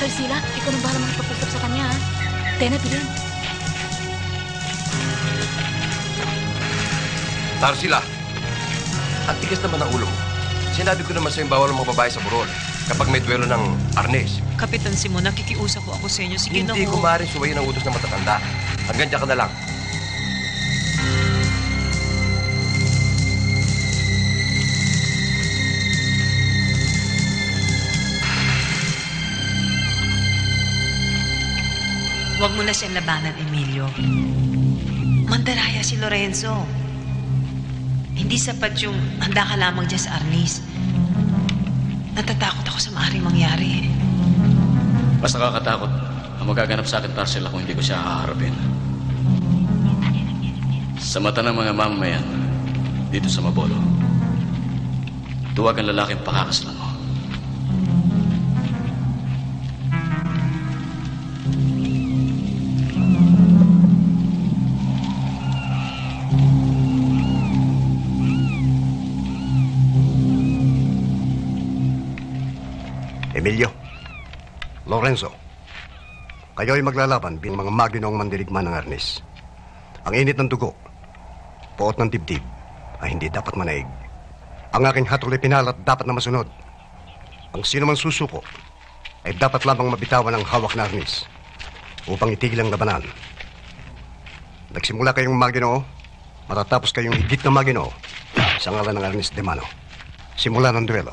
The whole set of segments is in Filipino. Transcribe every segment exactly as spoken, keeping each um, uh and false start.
Tarsila, ikaw nang bahala makipag-usap sa kanya, ha? Tena, bilhin. Tarsila, ang tigas naman ang ulo mo. Sinabi ko naman sa'yo bawal ang mga babae sa burol kapag may duelo ng arnes. Kapitan Simon, nakikiusap po ako sa inyo. Sige na ho. Hindi ko maaaring suwayin ang utos ng matatanda. Hanggang dyan ka na lang. Huwag mo na siyang labanan, Emilio. Mandaraya si Lorenzo. Hindi sapat yung handa ka lamang dyan sa arnis. Natatakot ako sa maaaring mangyari. Mas nakakatakot ang magaganap sa akin, Tarsila, kung hindi ko siya haharapin. Sa mata ng mga mamamayan dito sa Mabolo, duwag ang lalaking pakakaslan mo. Emilio, Lorenzo, kayo ay maglalaban bilang mga maginoong mandirigma ng arnis. Ang init ng dugo, puot ng dibdib, ay hindi dapat manaig. Ang aking hatol ay pinalat dapat na masunod. Ang sino man susuko ay dapat lamang mabitawan ang hawak na arnis upang itigil ang labanan. Nagsimula kayong maginoo, matatapos kayong higit na maginoo sa ngalan ng Arnis de Mano. Simula ng duelo.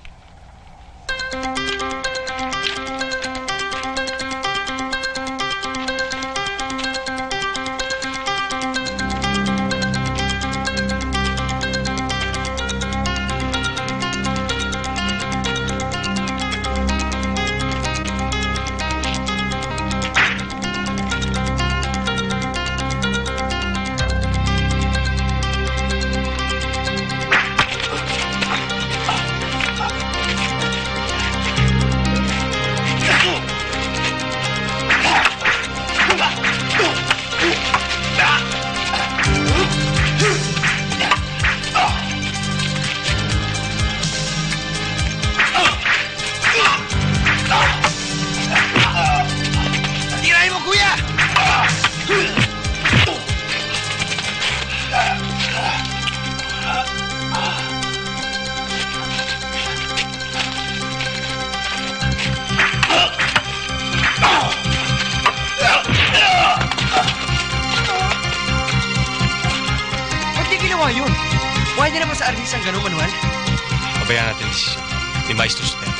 Pabayaan natin ang desisyon ni Maestro Sotelo.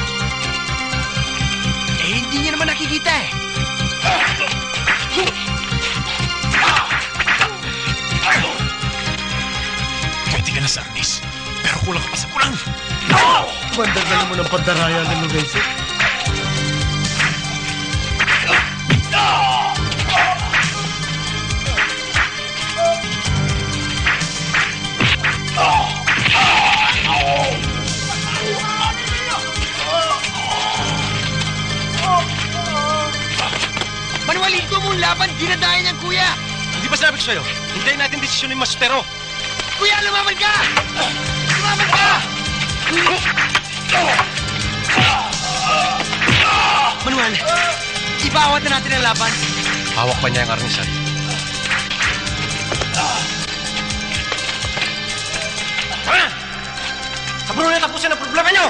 Eh, hindi niya naman nakikita eh. Pwede ka na sa arnis, pero kulang ka pa sa kulang. Bandagan mo ng pandaraya ng Lorenzo. Manualito mong laban, dinadayan niyang kuya! Hindi ba sabi ko sa'yo? Hintayin natin desisyon ni Maestro. Kuya, lumaban ka! Lumaban ka! Manuel, ibawat na natin ang laban. Hawak pa niya ang arnisan. Tara! Saburo na tapusin ang problema niyo!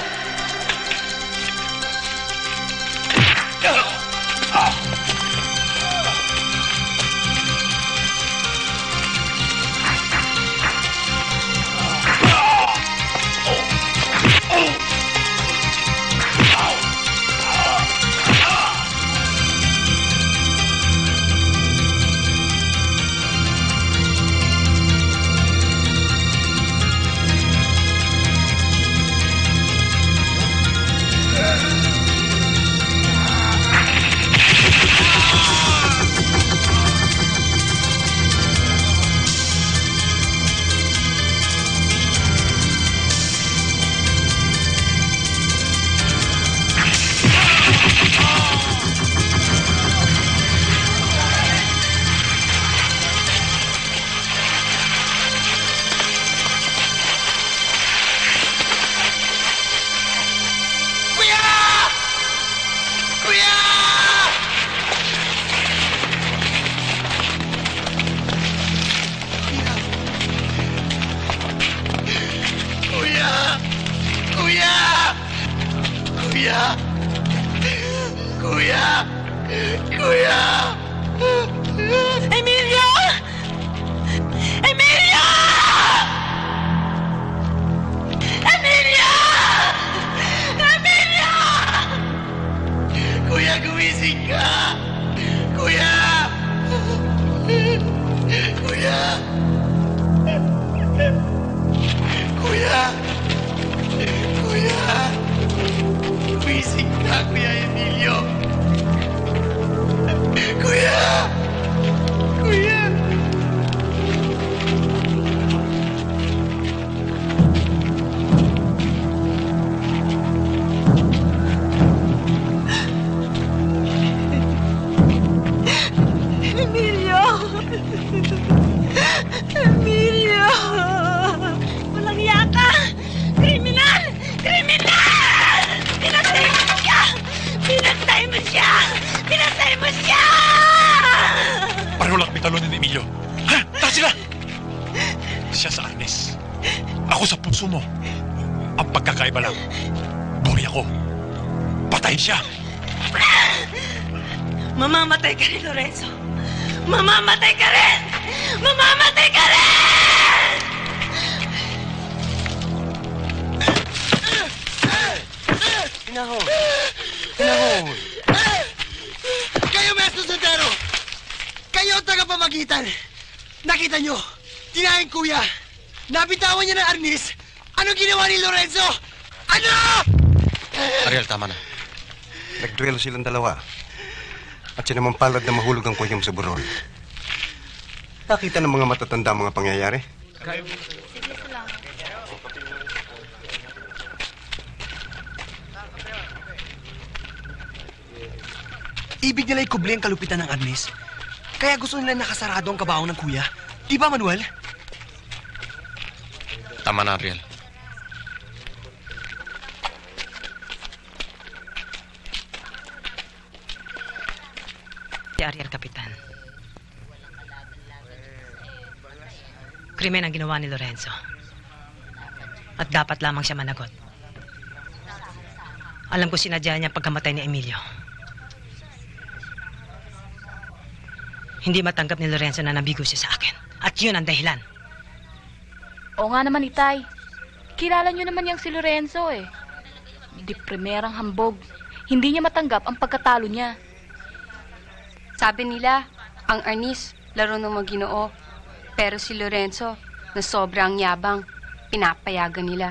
Kuya! Emilio! Emilio! Emilio! Emilio! Kuya, gumising ka! Kuya! Kuya! Kuya! Kuya! Gumising ka, Kuya Emilio! Kuya! Kuya! Emilio! Emilio! Walang yaka! Kriminal! Kriminal! Pinatay mo siya! Pinatay mo siya! Pinatay mo siya! Pareho lang may talunin ni Emilio. Ha? Tara sila! Siya sa Arnes. Ako sa punso mo. Ang pagkakaiba lang. Buri ako. Patayin siya. Mamamatay ka rin, Lorenzo! Mamamatay ka rin! Mamamatay ka rin! Pinahon! Pinahon! Kayo, Maestro Santero! Kayo ang tagapamagitan! Nakita nyo! Tinahin kuya! Nabitawan niya ng Arnis! Anong ginawa ni Lorenzo? Ano? Ariel, tama na. Nagduelo silang dalawa. At siya naman palad na mahulog ang kuyang sa burol. Nakita ng mga matatanda ang mga pangyayari. Ibig nila ikubli ang kalupitan ng Arnis. Kaya gusto nila nakasarado ang kabaong ng kuya. Di ba, Manuel? Tama na, Ariel. Si Ariel, Kapitan. Krimen ang ginawa ni Lorenzo. At dapat lamang siya managot. Alam ko sinadya niya ang pagkamatay ni Emilio. Hindi matanggap ni Lorenzo na nabigo siya sa akin. At yun ang dahilan. Oo nga naman, Itay. Kilala niyo naman yung si Lorenzo eh. Di primerang hambog. Hindi niya matanggap ang pagkatalo niya. Sabi nila, ang Arnis, laro ng mga Ginoo. Pero si Lorenzo, na sobrang yabang, pinapayagan nila.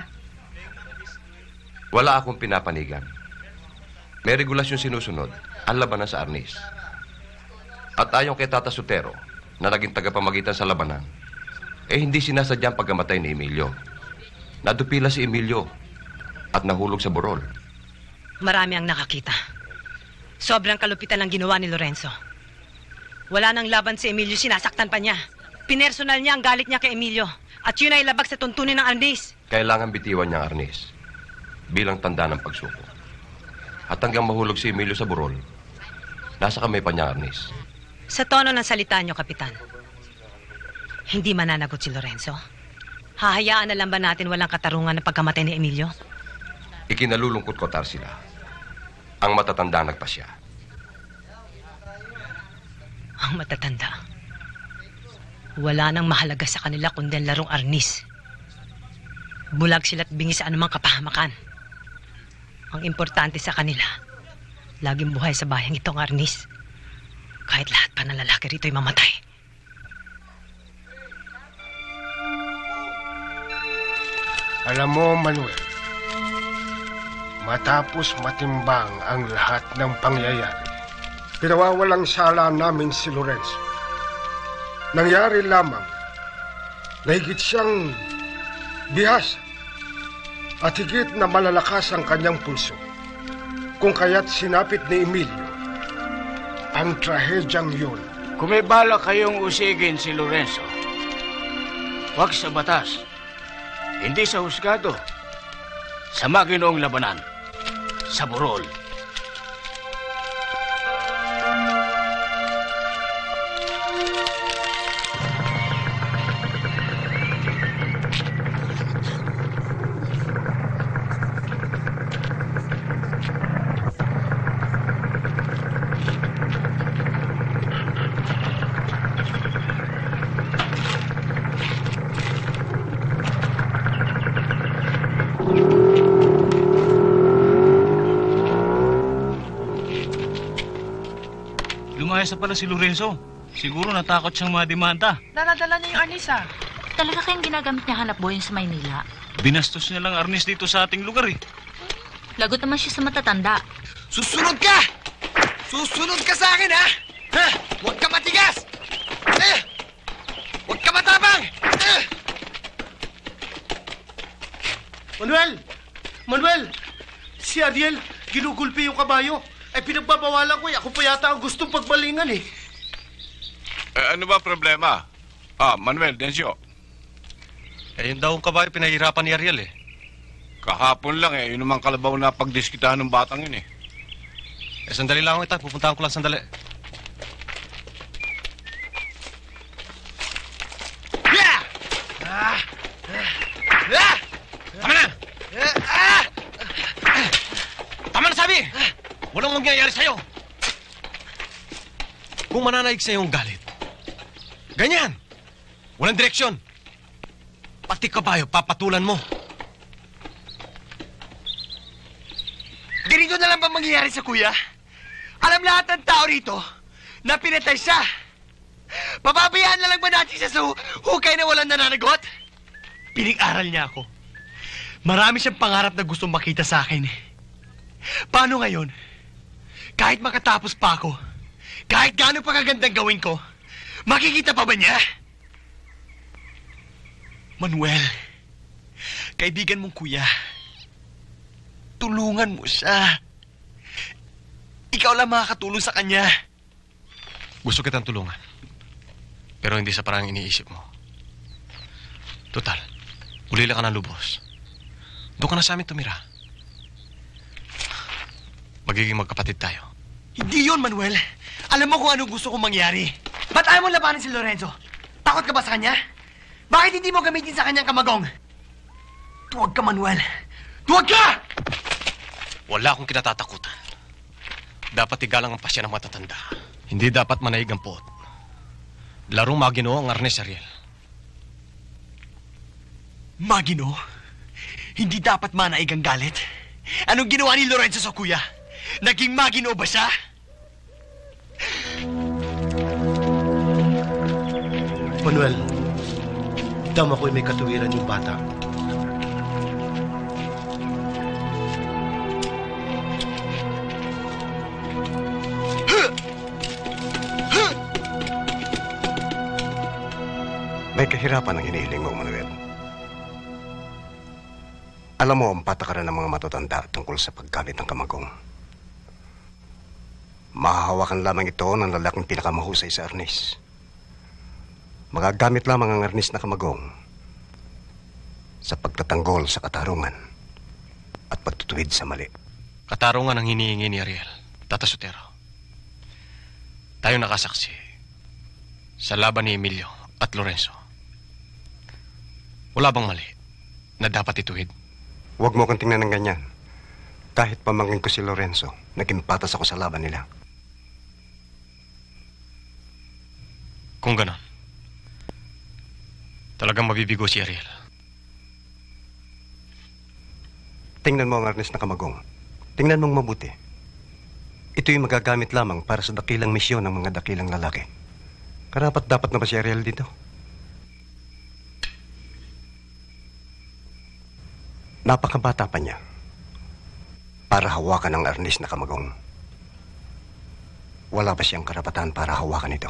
Wala akong pinapanigan. May regulasyon sinusunod ang labanan sa Arnis. At ayon kay Tata Sotero, na naging tagapamagitan sa labanan, eh hindi sinasadya ang pagkamatay ni Emilio. Nadupila si Emilio at nahulog sa burol. Marami ang nakakita. Sobrang kalupitan ang ginawa ni Lorenzo. Wala nang laban si Emilio, sinasaktan pa niya. Pinersonal niya ang galit niya kay Emilio. At yun ay labag sa tuntunin ng Arnis. Kailangan bitiwan niya ang Arnis bilang tanda ng pagsuko. At hanggang mahulog si Emilio sa burol, nasa kamay pa niya ang Arnis. Sa tono ng salita niyo, Kapitan, hindi mananagot si Lorenzo? Hahayaan na lang ba natin walang katarungan ng pagkamatay ni Emilio? Ikinalulungkot ko, Tarsila, ang matatanda nagpasya. Ang matatanda. Wala nang mahalaga sa kanila kundi ang larong Arnis. Bulag sila't bingi sa anumang kapahamakan. Ang importante sa kanila, laging buhay sa bayang itong Arnis. Kahit lahat pa ng lalaki rito'y mamatay. Alam mo, Manuel, matapos matimbang ang lahat ng pangyayari, pinawawalang sala namin si Lorenzo. Nangyari lamang na higit siyang bihasa at higit na malalakas ang kanyang pulso. Kung kaya't sinapit ni Emilio ang trahedyang yun. Kung may bala kayong usigin si Lorenzo, wag sa batas, hindi sa husgado, sa maginoong labanan, sa burol. sorpresa pala si Lorenzo. Siguro natakot siyang madimanda. Daladala niya yung arnis ah. Talaga kayang ginagamit niya hanap buhay sa Maynila? Binastos niya lang arnis dito sa ating lugar eh. Lagot naman siya sa matatanda. Susunod ka! Susunod ka sa akin, ha? Ha? Huwag ka matigas! Eh! Huwag ka matapang! Eh! Manuel! Manuel! Si Ariel, ginugulpi yung kabayo. Ay pinagbabawalan ko eh. Ako pa yata ang gustong pagbalingan eh. Eh, ano ba problema? Ah, Manuel, Dencio. Eh, yun daw ang kabayo pinahirapan ni Ariel eh. Kahapon lang eh. Yun naman kalabaw na pagdiskitahan ng batang yun eh. Eh, sandali lang ako ita. Pupuntahan ko lang sandali. Yeah! Ah! Ah! Tama na! Ah! Tama na sabi! Walang mangyayari sa'yo. Kung mananaig sa'yo ang galit, ganyan. Walang direksyon. Pati kabayo, papatulan mo. Ganito na lang ba mangyayari sa kuya? Alam lahat ng tao rito na pinatay siya. Pababayaan na lang ba natin siya sa hu- hukay na walang nananagot? Pinag-aral niya ako. Marami siyang pangarap na gustong makita sa akin. Paano ngayon? Kahit makatapos pa ako, kahit gaano pa kagandang gawin ko, makikita pa ba niya? Manuel, kaibigan mong kuya, tulungan mo siya. Ikaw lang makakatulong sa kanya. Gusto kitang tulungan. Pero hindi sa parang iniisip mo. Total, ulila ka ng lubos. Doon ka na sa amin tumira. Magiging magkapatid tayo. Hindi yun, Manuel. Alam mo kung anong gusto kong mangyari. Ba't ayaw mo labanan si Lorenzo? Takot ka ba sa kanya? Bakit hindi mo gamitin sa kanyang kamagong? Tuwag ka, Manuel. Tuwag ka! Wala akong kinatatakutan. Dapat igalang ang pasya ng matatanda. Hindi dapat manaig ang puot. Larong Maginoo ang arnes, Ariel. Maginoo? Hindi dapat manaig ang galit? Anong ginawa ni Lorenzo sa kuya? Naging Maginoo ba siya? Manuel, tama ko'y may katuwiran yung bata. May kahirapan ang hinihiling mo, Manuel. Alam mo ang patakaran ng mga matatanda tungkol sa paggamit ng kamagong. Mahahawakan lamang ito ng lalaking pinakamahusay sa arnis. Magagamit lamang ang arnis na kamagong sa pagtatanggol sa katarungan at pagtutuwid sa mali. Katarungan ang hinihingi ni Ariel, Tata Sotero. Tayo nakasaksi sa laban ni Emilio at Lorenzo. Wala bang mali na dapat ituwid? Huwag mo kang tingnan ng ganyan. Kahit pamangkin ko si Lorenzo, naging patas ako sa laban nila. Kung ganon, talagang mabibigo si Ariel. Tingnan mo ang arnis na kamagong. Tingnan mong mabuti. Ito'y magagamit lamang para sa dakilang misyon ng mga dakilang lalaki. Karapat dapat na ba si Ariel dito? Napakabata pa niya para hawakan ang arnis na kamagong. Wala ba siyang karapatan para hawakan ito?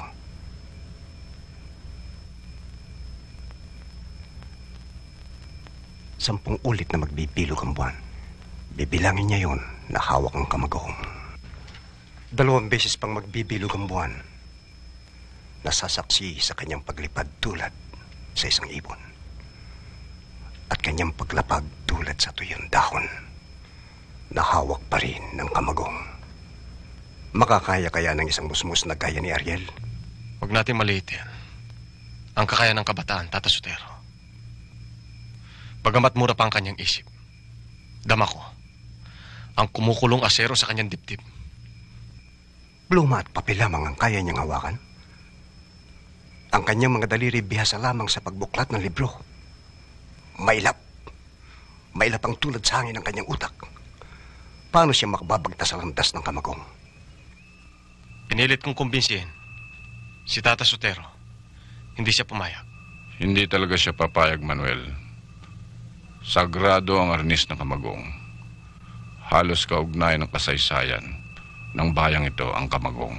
Sampung ulit na magbibilog ang buwan. Bibilangin niya yon na hawak ang kamagong. Dalawang beses pang magbibilog ang buwan. Nasasaksi sa kanyang paglipad tulad sa isang ibon. At kanyang paglapag tulad sa tuyong dahon. Nahawak pa rin ng kamagong. Makakaya kaya ng isang musmus na gaya ni Ariel? Huwag natin maliitin ang kakayahan ng kabataan, Tata Sotero. Bagamat mura pa ang kanyang isip, dama ko ang kumukulong asero sa kanyang dibdib. Pluma at papel lamang ang kaya niyang hawakan. Ang kanyang mga daliri bihasa lamang sa pagbuklat ng libro. Mailap. Mailap ang tulad sa hangin ng kanyang utak. Paano siya makababagtas sa landas ng kamagong? Pinilit kong kumbinsihin si Tata Sotero. Hindi siya pumayag. Hindi talaga siya papayag, Manuel. Sagrado ang arnis ng Kamagong. Halos kaugnay ng kasaysayan ng bayang ito ang Kamagong.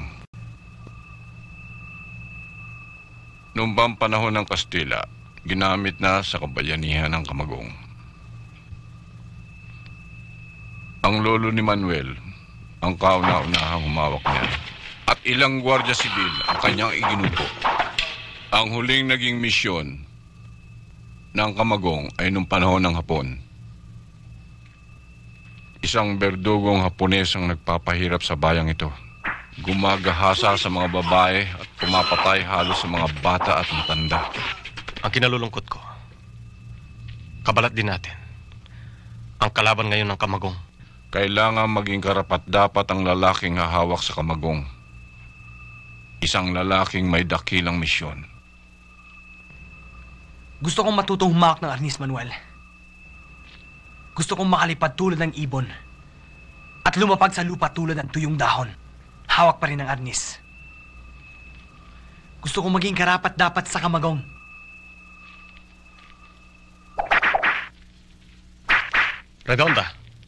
Noong bang panahon ng Kastila, ginamit na sa kabayanihan ng Kamagong. Ang lolo ni Manuel, ang kauna-unahang humawak niya, at ilang gwardiya sibil ang kanyang iginupo. Ang huling naging misyon ng Kamagong ay nung panahon ng Hapon. Isang berdugong Hapones ang nagpapahirap sa bayang ito. Gumagahasa sa mga babae at pumapatay halos sa mga bata at matanda. Ang kinalulungkot ko, kabalat din natin ang kalaban ngayon ng Kamagong. Kailangan maging karapat-dapat ang lalaking hahawak sa Kamagong. Isang lalaking may dakilang misyon. Gusto kong matutong humawak ng arnis, Manuel. Gusto kong makalipad tulad ng ibon at lumapag sa lupa tulad ng tuyong dahon. Hawak pa rin ang arnis. Gusto kong maging karapat-dapat sa Kamagong. Redonda.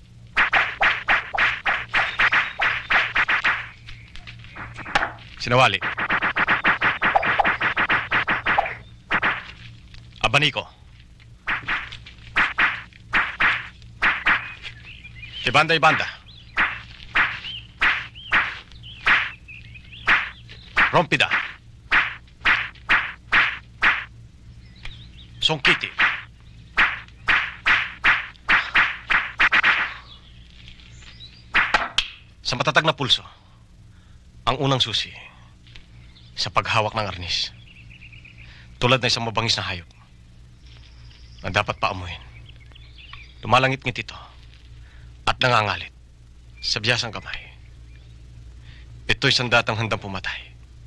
Sinawali. Abanico. Ibanda, ibanda. Rompida. Songkiti. Sa matatag na pulso, ang unang susi sa paghawak ng arnis. Tulad na isang mabangis na hayop na dapat paamuhin. Lumalangit-ngit ito at nangangalit sa biyasang kamay. Ito'y sandatang handang pumatay.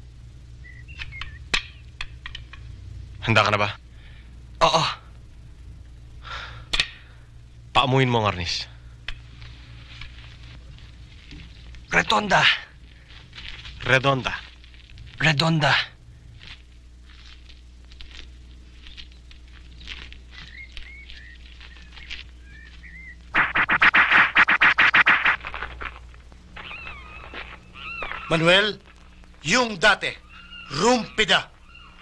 Handa ka na ba? Oo. Paamuhin mo ang arnis. Redonda. Redonda. Redonda. Manuel, yung dati, rumpida.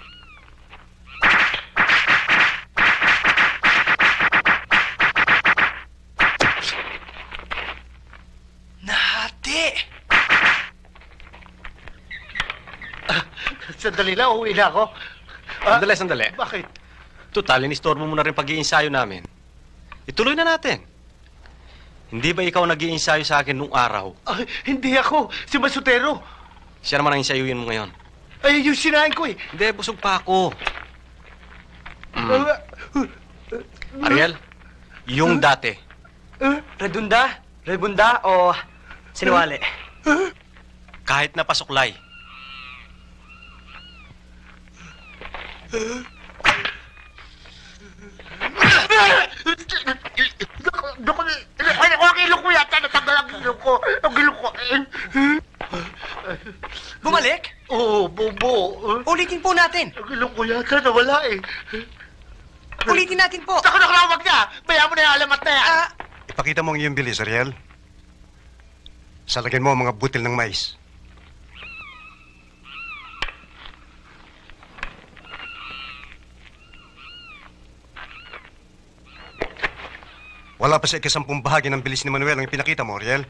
Nahati! Ah, sandali lang, uuwi na ako. Ah, sandali, sandali. Bakit? Total, inistorbo mo na rin pag-iinsayo namin. Ituloy na natin. Hindi ba ikaw nag-iinsayo sa akin nung araw? Ah, hindi ako. Si Masutero. Siya naman ang insayuin mo ngayon. Ay, yung sinahin ko eh. Hindi, busog pa ako. Mm. Ariel, yung dati. Redonda? Rebunda o sinawali? Kahit na pasuklay. Ang ilong ko yata, natanggal ang ilong ko. Ang ilong ko. Bumalik? Oo, bobo. Ulitin po natin. Ang ilong ko yata, nawala eh. Ulitin natin po. Saka nakalawag niya. Bayaan mo na yung alamat na yan. Ah, Ipakita mo ang iyong bilis, Ariel. Salagyan mo ang mga butil ng mais. Wala pa sa ikasampung bahagi ng bilis ni Manuel ang ipinakita mo, Ariel.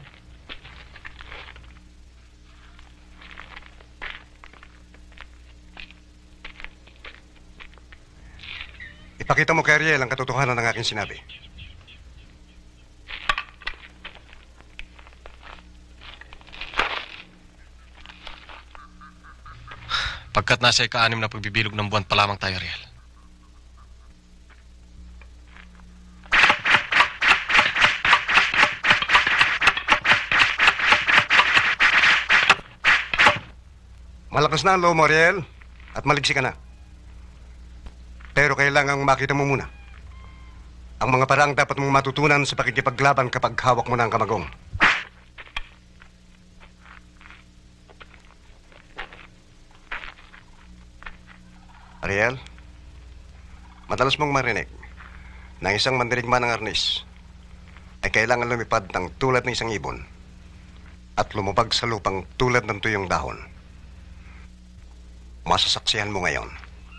Ipakita mo kay Ariel ang katotohanan ng aking sinabi. Pagkat nasa ika-anim na pagbibilog ng buwan pa lamang tayo, Ariel. Malakas na ang loob mo, Ariel, at maligsi ka na. Pero kailangang makita mo muna ang mga paraang dapat mong matutunan sa pakikipaglaban kapag hawak mo na ang kamagong. Ariel, madalas mong marinig na isang mandirigma ng arnis ay kailangan lumipad ng tulad ng isang ibon at lumubag sa lupang tulad ng tuyong dahon. Masasaksihan mo ngayon.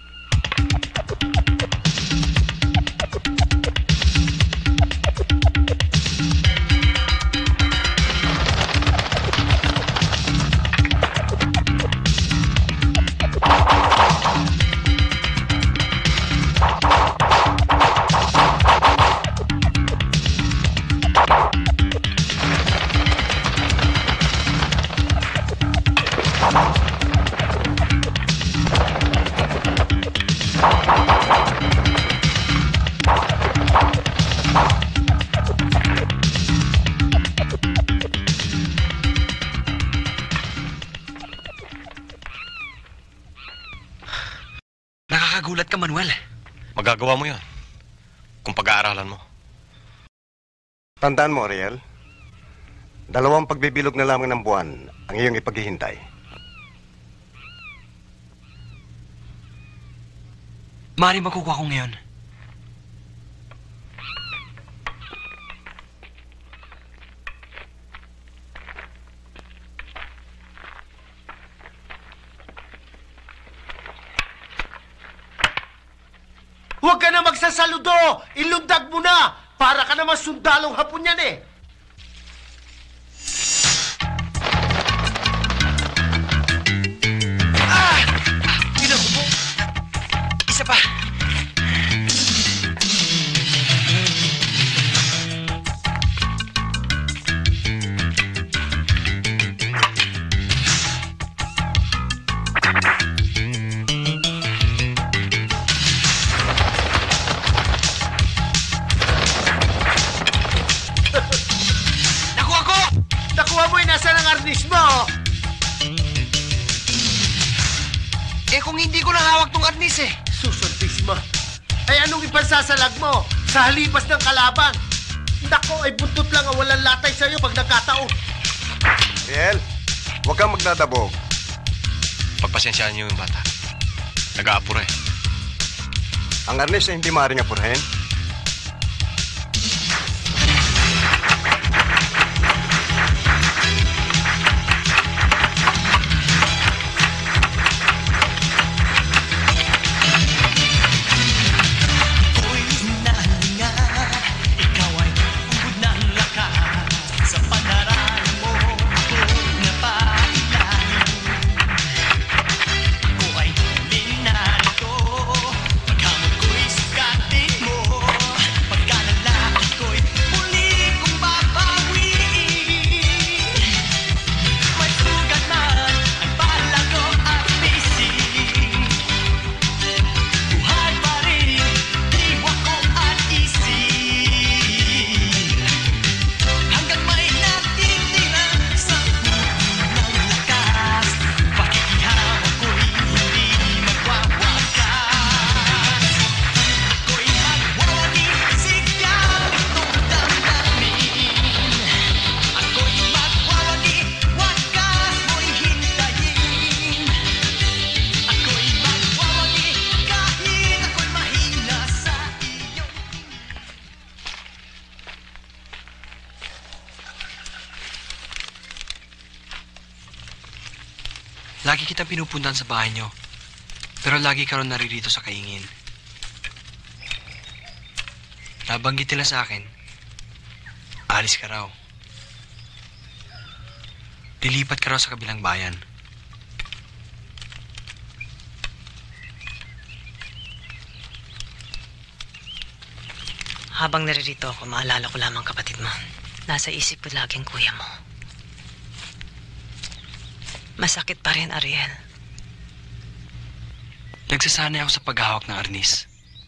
Nakakagulat ka, Manuel. Magagawa mo yun kung pag-aaralan mo. Tandaan mo, Ariel, dalawang pagbibilog na lamang ng buwan ang iyong ipaghihintay. Mari makukuha ko ngayon. Huwag ka na magsasaludo! Ilundag mo na! Para ka naman sundalong hapon yan eh! Ah! Bilang mo! Isa pa! Arnis mo! Eh kung hindi ko nahawak tong arnis eh. Susuntis mo. Ay anong ipansasalag mo? Sa halipas ng kalaban. Nako, ay buntot lang ang walang latay sa'yo pag nagkataon. Riel, huwag kang magdadabog. Pagpasensyaan niyo yung bata. Nag-aapura eh. Ang arnis ay hindi maaaring apurahin. Lagi kitang pinupuntahan sa bahay niyo. Pero lagi ka rin naririto sa kaingin. Nabanggit nila sa akin, alis ka raw. Lilipat ka raw sa kabilang bayan. Habang naririto ako, maalala ko lamang kapatid mo. Nasa isip ko laging kuya mo. Masakit pa rin, Ariel. Nagsasanay ako sa paghahawak ng arnis.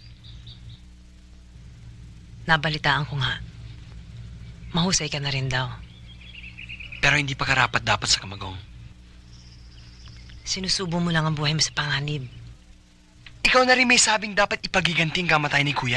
Nabalitaan ko nga. Mahusay ka na rin daw. Pero hindi pa karapat dapat sa kamagong. Sinusubo mo lang ang buhay mo sa panganib. Ikaw na rin may sabing dapat ipagiganting kamatay ni Kuya.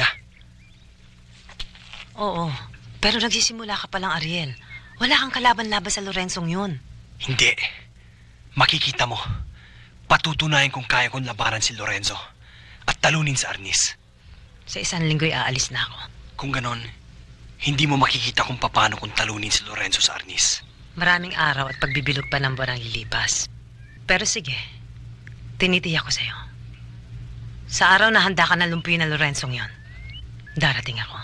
Oo, pero nagsisimula ka pa lang, Ariel. Wala kang kalaban-laban sa Lorenzong yun. Hindi. Makikita mo. Patutunayan kung kaya kong labanan si Lorenzo. at talunin sa Arnis. Sa isang linggo'y aalis na ako. Kung ganon, hindi mo makikita kung paano kung talunin si Lorenzo sa Arnis. Maraming araw at pagbibilog pa ng buwan ang lilipas. Pero sige, tinitiyak ko sa'yo. Sa araw na handa ka na lumpuyin na Lorenzong yon, darating ako.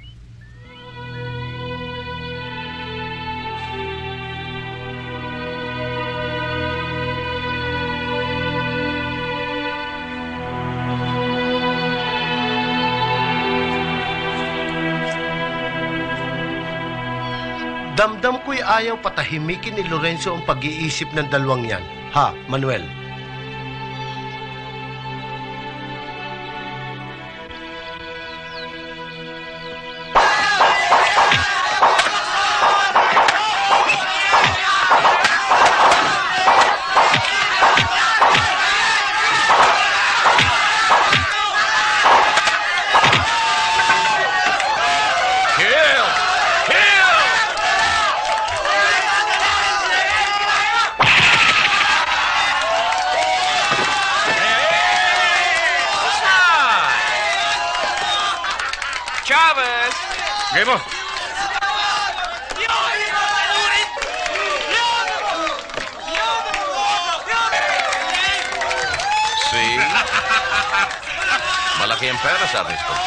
Damdam ko'y ayaw patahimikin ni Lorenzo ang pag-iisip ng dalawang yan. Ha, Manuel? Game mo. See? Malaki ang pera sa ating sport.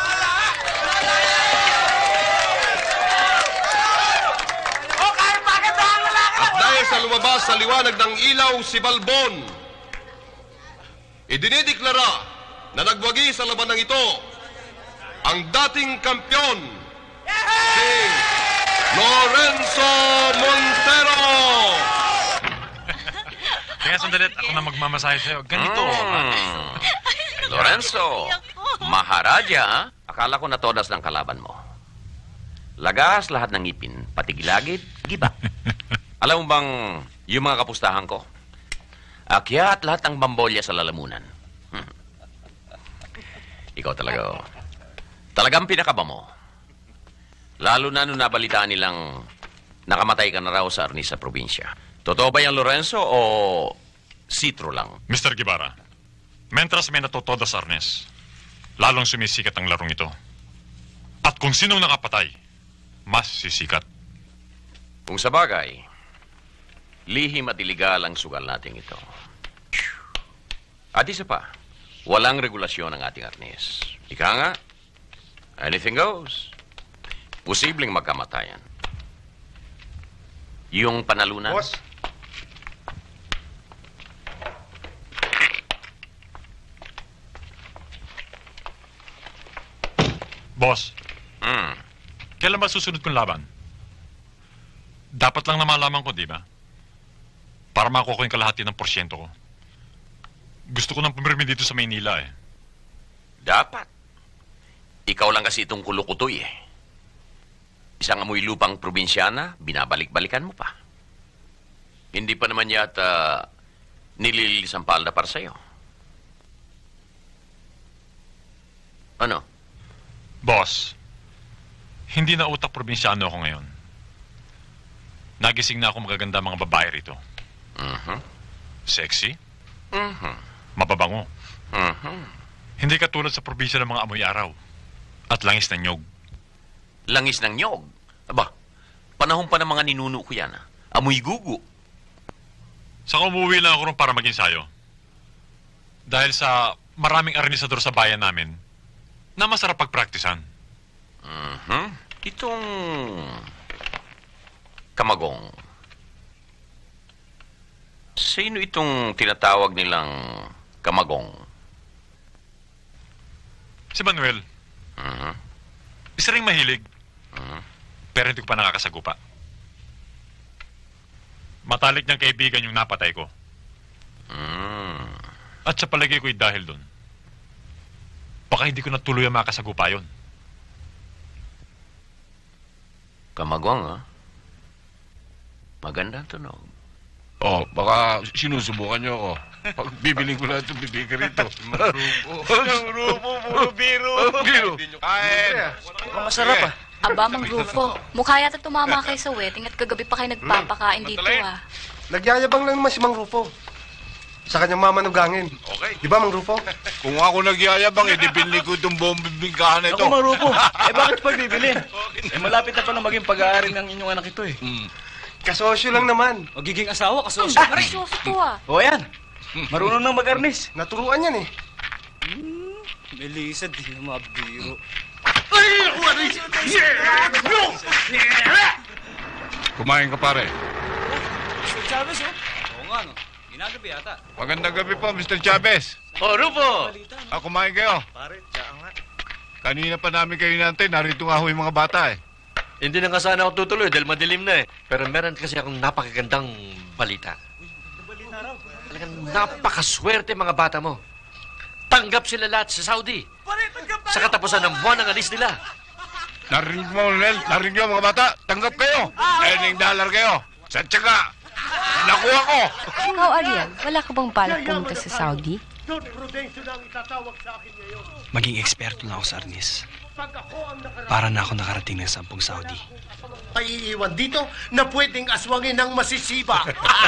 At dahil sa lumabas sa liwanag ng ilaw si Balbon, idinideklara na nagwagi sa labanang ito ang dating kampyon, si Lorenzo Montero! Kaya sandali, ako na magmamasahe sa'yo. Ganito. Mm. Lorenzo, Maharaja, akala ko natodas ng kalaban mo. Lagas lahat ng ngipin, pati gilagid, giba. Alam mo bang yung mga kapustahan ko? Akyat lahat ng bambolya sa lalamunan. Hmm. Ikaw talaga, oh. Talagang pinakaba mo. Lalo na nung nabalitaan nilang nakamatay ka na raw sa Arnis sa probinsya. Totoo ba yan, Lorenzo, o sitro lang? Mister Guevara, mentras may natutoda sa Arnis, lalong sumisikat ang larong ito. At kung sinong nakapatay, mas sisikat. Kung sa bagay, lihim at iligal ang sugal natin ito. At isa pa, walang regulasyon ang ating Arnis. Ika nga, anything goes. Posibleng magkamatayan. Yung panalunan... Boss? Boss, mm. kailan ba susunod kong laban? Dapat lang na malaman ko, di ba? Para makuha ko yung kalahati ng porsyento ko. Gusto ko nang pumirmi dito sa Maynila, eh. Dapat. Ikaw lang kasi itong kulukutoy, eh. Isang amoy lupang probinsyana, binabalik-balikan mo pa. Hindi pa naman yata nililis ang palda para sa'yo. Ano? Boss, hindi na utak probinsyano ako ngayon. Nagising na ako magaganda mga babae rito. Uh-huh. Sexy. Uh-huh. Mababango. Uh-huh. Hindi katulad sa probinsya ng mga amoy araw. At langis ng nyog. Langis ng nyog? Aba, panahon pa ng mga ninuno ko yan. Ah. Amoy gugu. Saka umuwi lang ako ron para mag-ensayo. Dahil sa maraming arnisador sa bayan namin, na masarap pagpraktisan. Uh-huh. Itong Kamagong. Sino itong tinatawag nilang Kamagong? Si Manuel. Uh-huh. Isa ring mahilig. Uh-huh. Pero hindi ko pa nakakasagupa. Matalik niyang kaibigan yung napatay ko. Uh-huh. At sa palagay ko'y dahil doon. Baka hindi ko natuloy ang makasagupa yun. Kamagong, ha? Magandang tunog. Oh, baka sinusubukan niyo ako. Pag bibiling ko lang itong bibigay rito. Marupo. Marupo, puro biro. Biro. Kain. Mukhang masarap, ah. Aba, Mang Rufo, mukha yata tumama kayo sa wedding at kagabi pa kayo nagpapakain dito, ah. Nagyayabang lang naman si Mang Rufo. sa kanyang mamanugangin. Okay. Di ba, Mang Rufo? Kung ako nagyayabang, eh, di binili ko itong bombing-bingkahan na ito. Ako, Marupo. Eh, bakit pa bibili? Eh, malapit na pala maging pag-aari ng inyong anak ito eh. Hmm. Kasosyo lang naman. Magiging asawa, kasosyo. Ah, kasosyo to ah. O yan, marunong nang mag-arnis. Naturuan yan eh. Melissa, di na mabiro. Ay, ako, Arnis! Kumain ka, pare. Mister Chavez, oh. Oo nga, no. Ginagabi yata. Magandang gabi po, Mister Chavez. O, Rufo! Ah, kumain kayo. Pare, tsaka nga. Kanina pa namin kayo nantay, narito nga ho yung mga bata eh. Hindi na nga sana ako tutuloy dahil madilim na eh. Pero meron kasi akong napakagandang balita. Talagang napakaswerte mga bata mo. Tanggap sila lahat sa Saudi. Sa katapusan ng buwan ng alis nila. Narinig mo, Nel? Narinig mo, mga bata? Tanggap kayo. Earning dollar kayo. Sa tsaga. Nakuha ko. Ikaw, Ariel, wala ka bang balak pumunta sa Saudi? Maging eksperto na ako sa arnis. Para na ako nakarating ng sampung Saudi. Ay iiwan dito na pwedeng aswangin ng masisiba.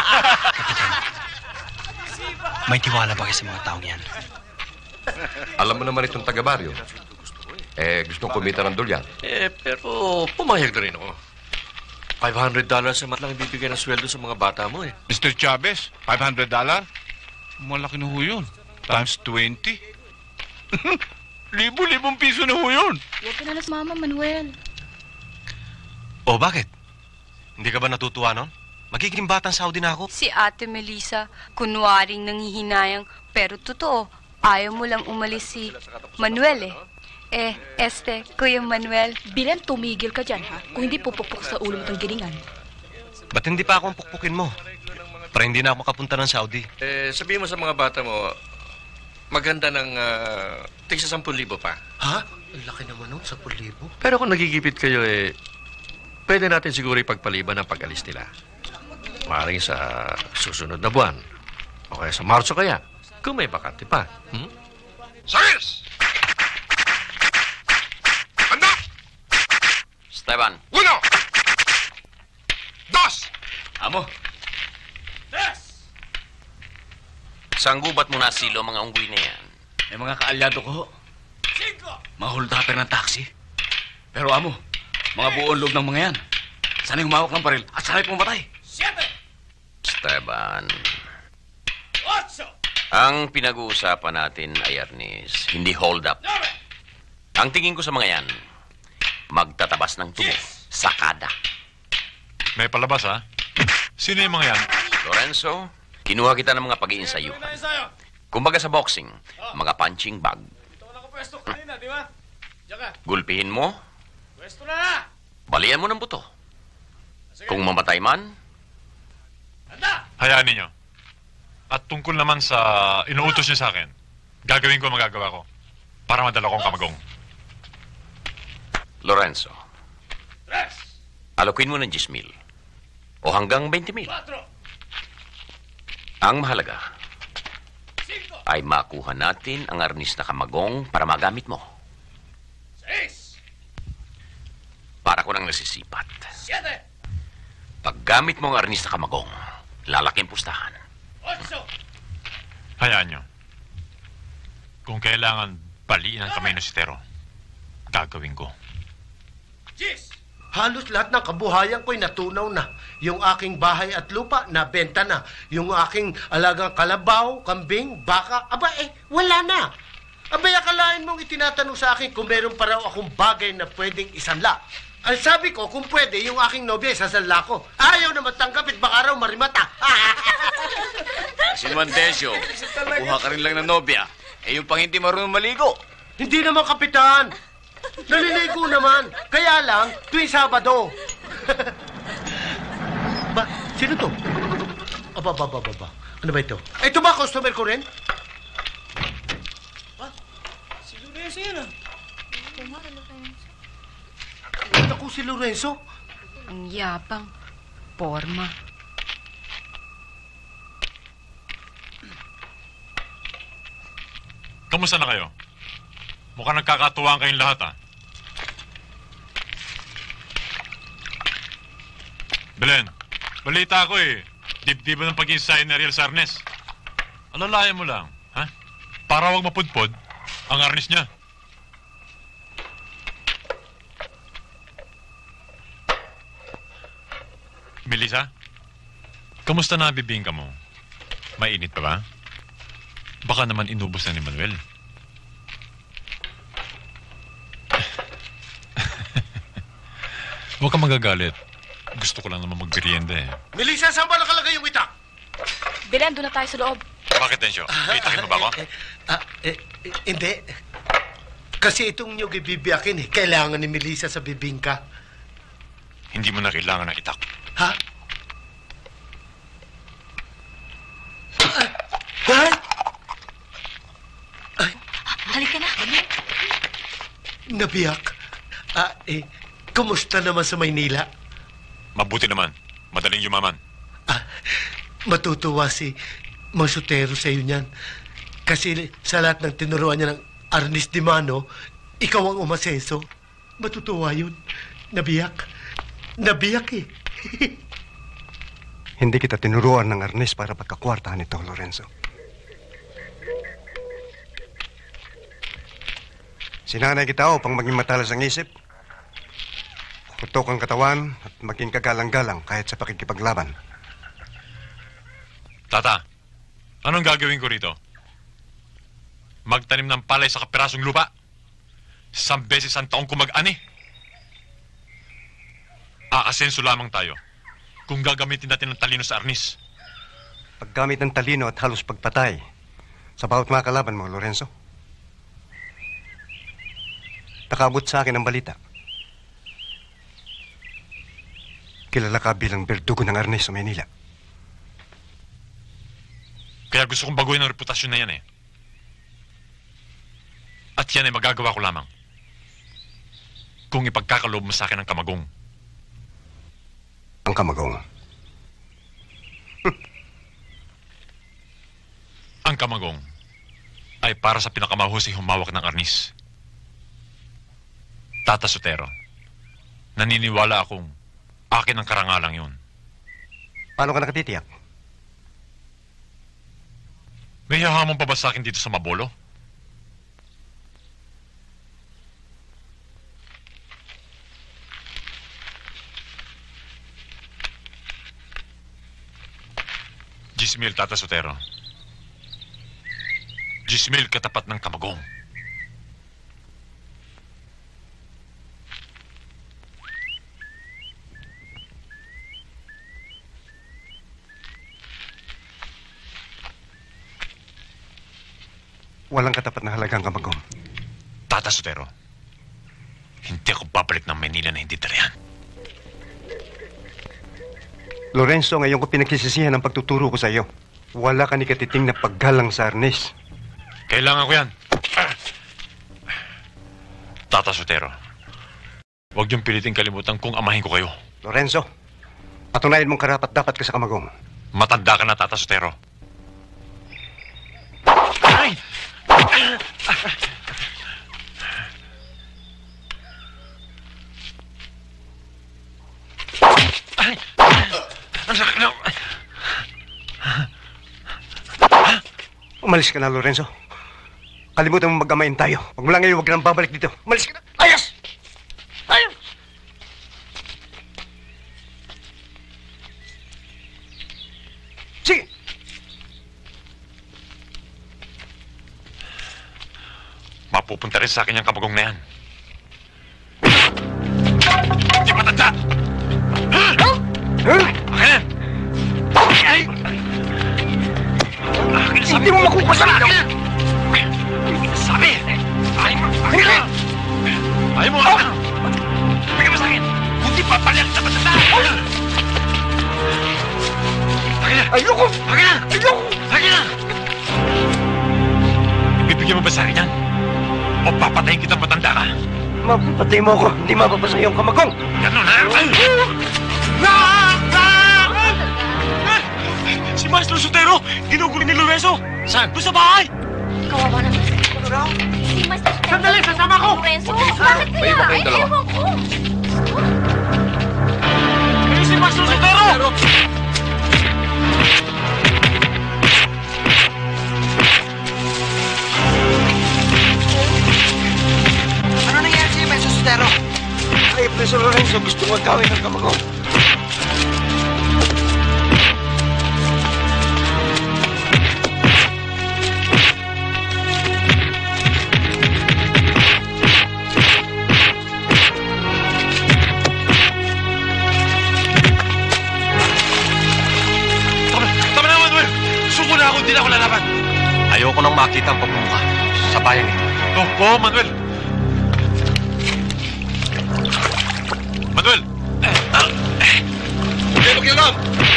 May tiwala ba kayo sa mga taong yan? Alam mo naman itong taga-baryo. Eh, gustong kumita ng dolyar. Eh, pero pumayag na rin ako. five hundred dollars sa mat lang ibibigay ng sweldo sa mga bata mo eh. Mister Chavez, five hundred dollars? Malaki na ho yun. Times twenty. Libo-libong piso na ho yun. Huwag ka na las mama, Manuel. O, bakit? Hindi ka ba natutuwa nun? Magiging batang Saudi na ako. Si Ate Melissa, kunwaring nangihinayang, pero totoo, ayaw mo lang umalis si Manuel eh. Eh, este, Kuya Manuel. Bilan, tumigil ka dyan, ha? Kung hindi pupupok sa ulo mo itong gilingan. Ba't hindi pa akong pukpukin mo? Para hindi na ako makapunta ng Saudi. Eh, sabihin mo sa mga bata mo, maganda ng uh, tigsa sampung libo pa. Ha? Ang laki naman nun, sa pulibo. Pero kung nagigipit kayo eh, pwede natin siguro ipagpaliban ang pag-alis nila. Maaaring sa susunod na buwan. O kaya sa Marso kaya, kung may bakante pa. Hmm? Sirs! Handa! Esteban. Uno! Dos! Amo. Sanggubat mo na silo mga unggoy na yan. May mga kaalyado ko ho. Mga holdapper ng taxi. Pero amo, mga buong loob ng mga yan. Sana'y humawak ng baril at sana'y pumatay. Esteban. Ang pinag-uusapan natin ay Arnis, hindi hold up. Ang tingin ko sa mga yan, magtatabas ng tubo, sakada. May palabas, ha? Sino yung mga yan? Lorenzo, kinuha kita ng mga pag-iinsayo. Kumbaga sa boxing, mga punching bag. Gulpihin mo, balian mo ng buto. Kung mamatay man, Hayaan ninyo. At tungkol naman sa inuutos niyo sa akin, gagawin ko ang magagawa ko para madala kong kamagong. Lorenzo, alokin mo ng ten mil o hanggang twenty mil. Ang mahalaga ay makuha natin ang arnis na kamagong para magamit mo. Para ko nang nasisipat. Paggamit mo ang arnis na kamagong, lalaking pustahan. Hayaan nyo. Kung kailangan baliin ang kamay ng sitero, gagawin ko. Halos lahat ng kabuhayan ko'y natunaw na. Yung aking bahay at lupa, nabenta na. Yung aking alagang kalabaw, kambing, baka, aba eh, wala na. Abay, akalain mong itinatanong sa akin kung meron pa raw akong bagay na pwedeng isanla. Ang sabi ko, kung pwede, yung aking nobya, isasanla ko. Ayaw na matanggap, it baka raw marimata. Si Mandesio, kuha ka rin lang ng nobya. Eh, yung pang hindi marunong maligo. Hindi naman, Kapitan. Naliligo naman. Kaya lang, tuwing Sabado. Ba, sino to? Aba, ba, ba, ba, ba. Ano ba ito? Ito ba, customer ko rin? Ha? Si Lorenzo yan, ah. Ako si Lorenzo. Ang yapang. Porma. Kamusta na kayo? Mukhang nagkakatuwaan kayong lahat, ha? Belen, balita ko eh. Dibdiban ng pag-iinsay ni Ariel Sarnes. Alalayan mo lang, ha? Para wag mapudpod ang arnis niya. Melissa, kamusta na bibingka mo? Mainit pa ba? Baka naman inubos na ni Manuel. Huwag kang magagalit. Gusto ko lang naman magmerienda eh. Melissa, saan ba nakalagay yung itak? Bilen, doon na tayo sa loob. Bakit, Tensyo? Itakin mo ba ako? Ah, eh, eh, hindi. Kasi itong niyog ibibiyakin eh. Kailangan ni Melissa sa bibingka. Hindi mo na kailangan ng itak. Ha? Ha? Halika na. Nabiyak. Ah, eh, kumusta naman sa Maynila? Mabuti naman. Madaling yumaman. Ah, matutuwa si Masutero sa iyo niyan. Kasi sa lahat ng tinuruan niya ng Arnis Di Mano, ikaw ang umasenso. Matutuwa yun. Nabiyak. Nabiyak eh. Hindi kita tinuruan ng Arnis para pagkakwartahan ito, Lorenzo. Sinanay kita upang maging matalas ang isip, kutok ang katawan at maging kagalang-galang kahit sa pakikipaglaban. Tata, anong gagawin ko rito? Magtanim ng palay sa kapirasong lupa? Isang beses ang taong ko mag-ani? Aasenso lamang tayo kung gagamitin natin ng talino sa Arnis. Paggamit ng talino at halos pagpatay sa bawat mga kalaban mo, Lorenzo. Nakabot sa akin ang balita. Kilala ka bilang berdugo ng Arnis sa Maynila. Kaya gusto kong baguhin ang reputasyon na yan eh. At yan ay magagawa ko lamang kung ipagkakaloob mo sa akin ang kamagong. Ang kamagong? Ang kamagong ay para sa pinakamahusay humawak ng Arnis. Tata Sotero, naniniwala akong akin ang karangalang yun. Paano ka nakatitiyak? May hahamon pa ba sa akin dito sa Mabolo? Gismil, Tata Sotero. Gismil, katapat ng kamagong. Walang katapat na halagang kamagong. Tata Sotero, hindi ako babalik ng Manila na hindi tarayan. Lorenzo, ngayon ko pinagsisisihan ang pagtuturo ko sa iyo. Wala ka ni katiting na paggalang sa Arnis. Kailangan ko yan. Tata Sotero, huwag niyong piliting kalimutan kung amahin ko kayo. Lorenzo, patunayan mong karapat dapat ka sa kamagong. Matanda ka na, Tata Sotero. Ay! Ay! Ang sakit na! Umalis ka na, Lorenzo. Kalimutan mo mag-amayin tayo. Huwag mo lang ngayon, huwag ka nang babalik dito. Umalis ka na! Ayos! Ayos! Sige! Mapupunta rin sa akin yung kamagong na yan. Hindi matanda! Akin! Ay! Akin sabi! Hindi mo makuha sa akin! Sabi! Ay mo! Akin na! Ay mo! Bigyan mo sa akin! Hindi pa paliak na matanda! Akin na! Ayoko! Akin na! Ayoko! Akin na! Ibibigyan mo ba sa akin yan? O papatayin kita matanda ka? Mapapatay mo ako, hindi mapapasa yung kamagong! Ganun ha? Si Maestro Sotero, ginugulo ni Lorenzo! Saan? Doon sa bahay! Kawawa naman si Sotero. Si Master Sotero. Sandali, sasama ko! Lorenzo, bakit kaya? Kayo ba kayong Ay, dalawa? ewan ko. Kayo si Maestro Sotero! Sotero. Ay, Preso Lorenzo, gusto mo gawin ng kamagong. Hindi na ako lalaban. Ayoko nang makita ang pagmumukha sa bayan ito. Oo, oh, Manuel. Manuel! Hindi makialam!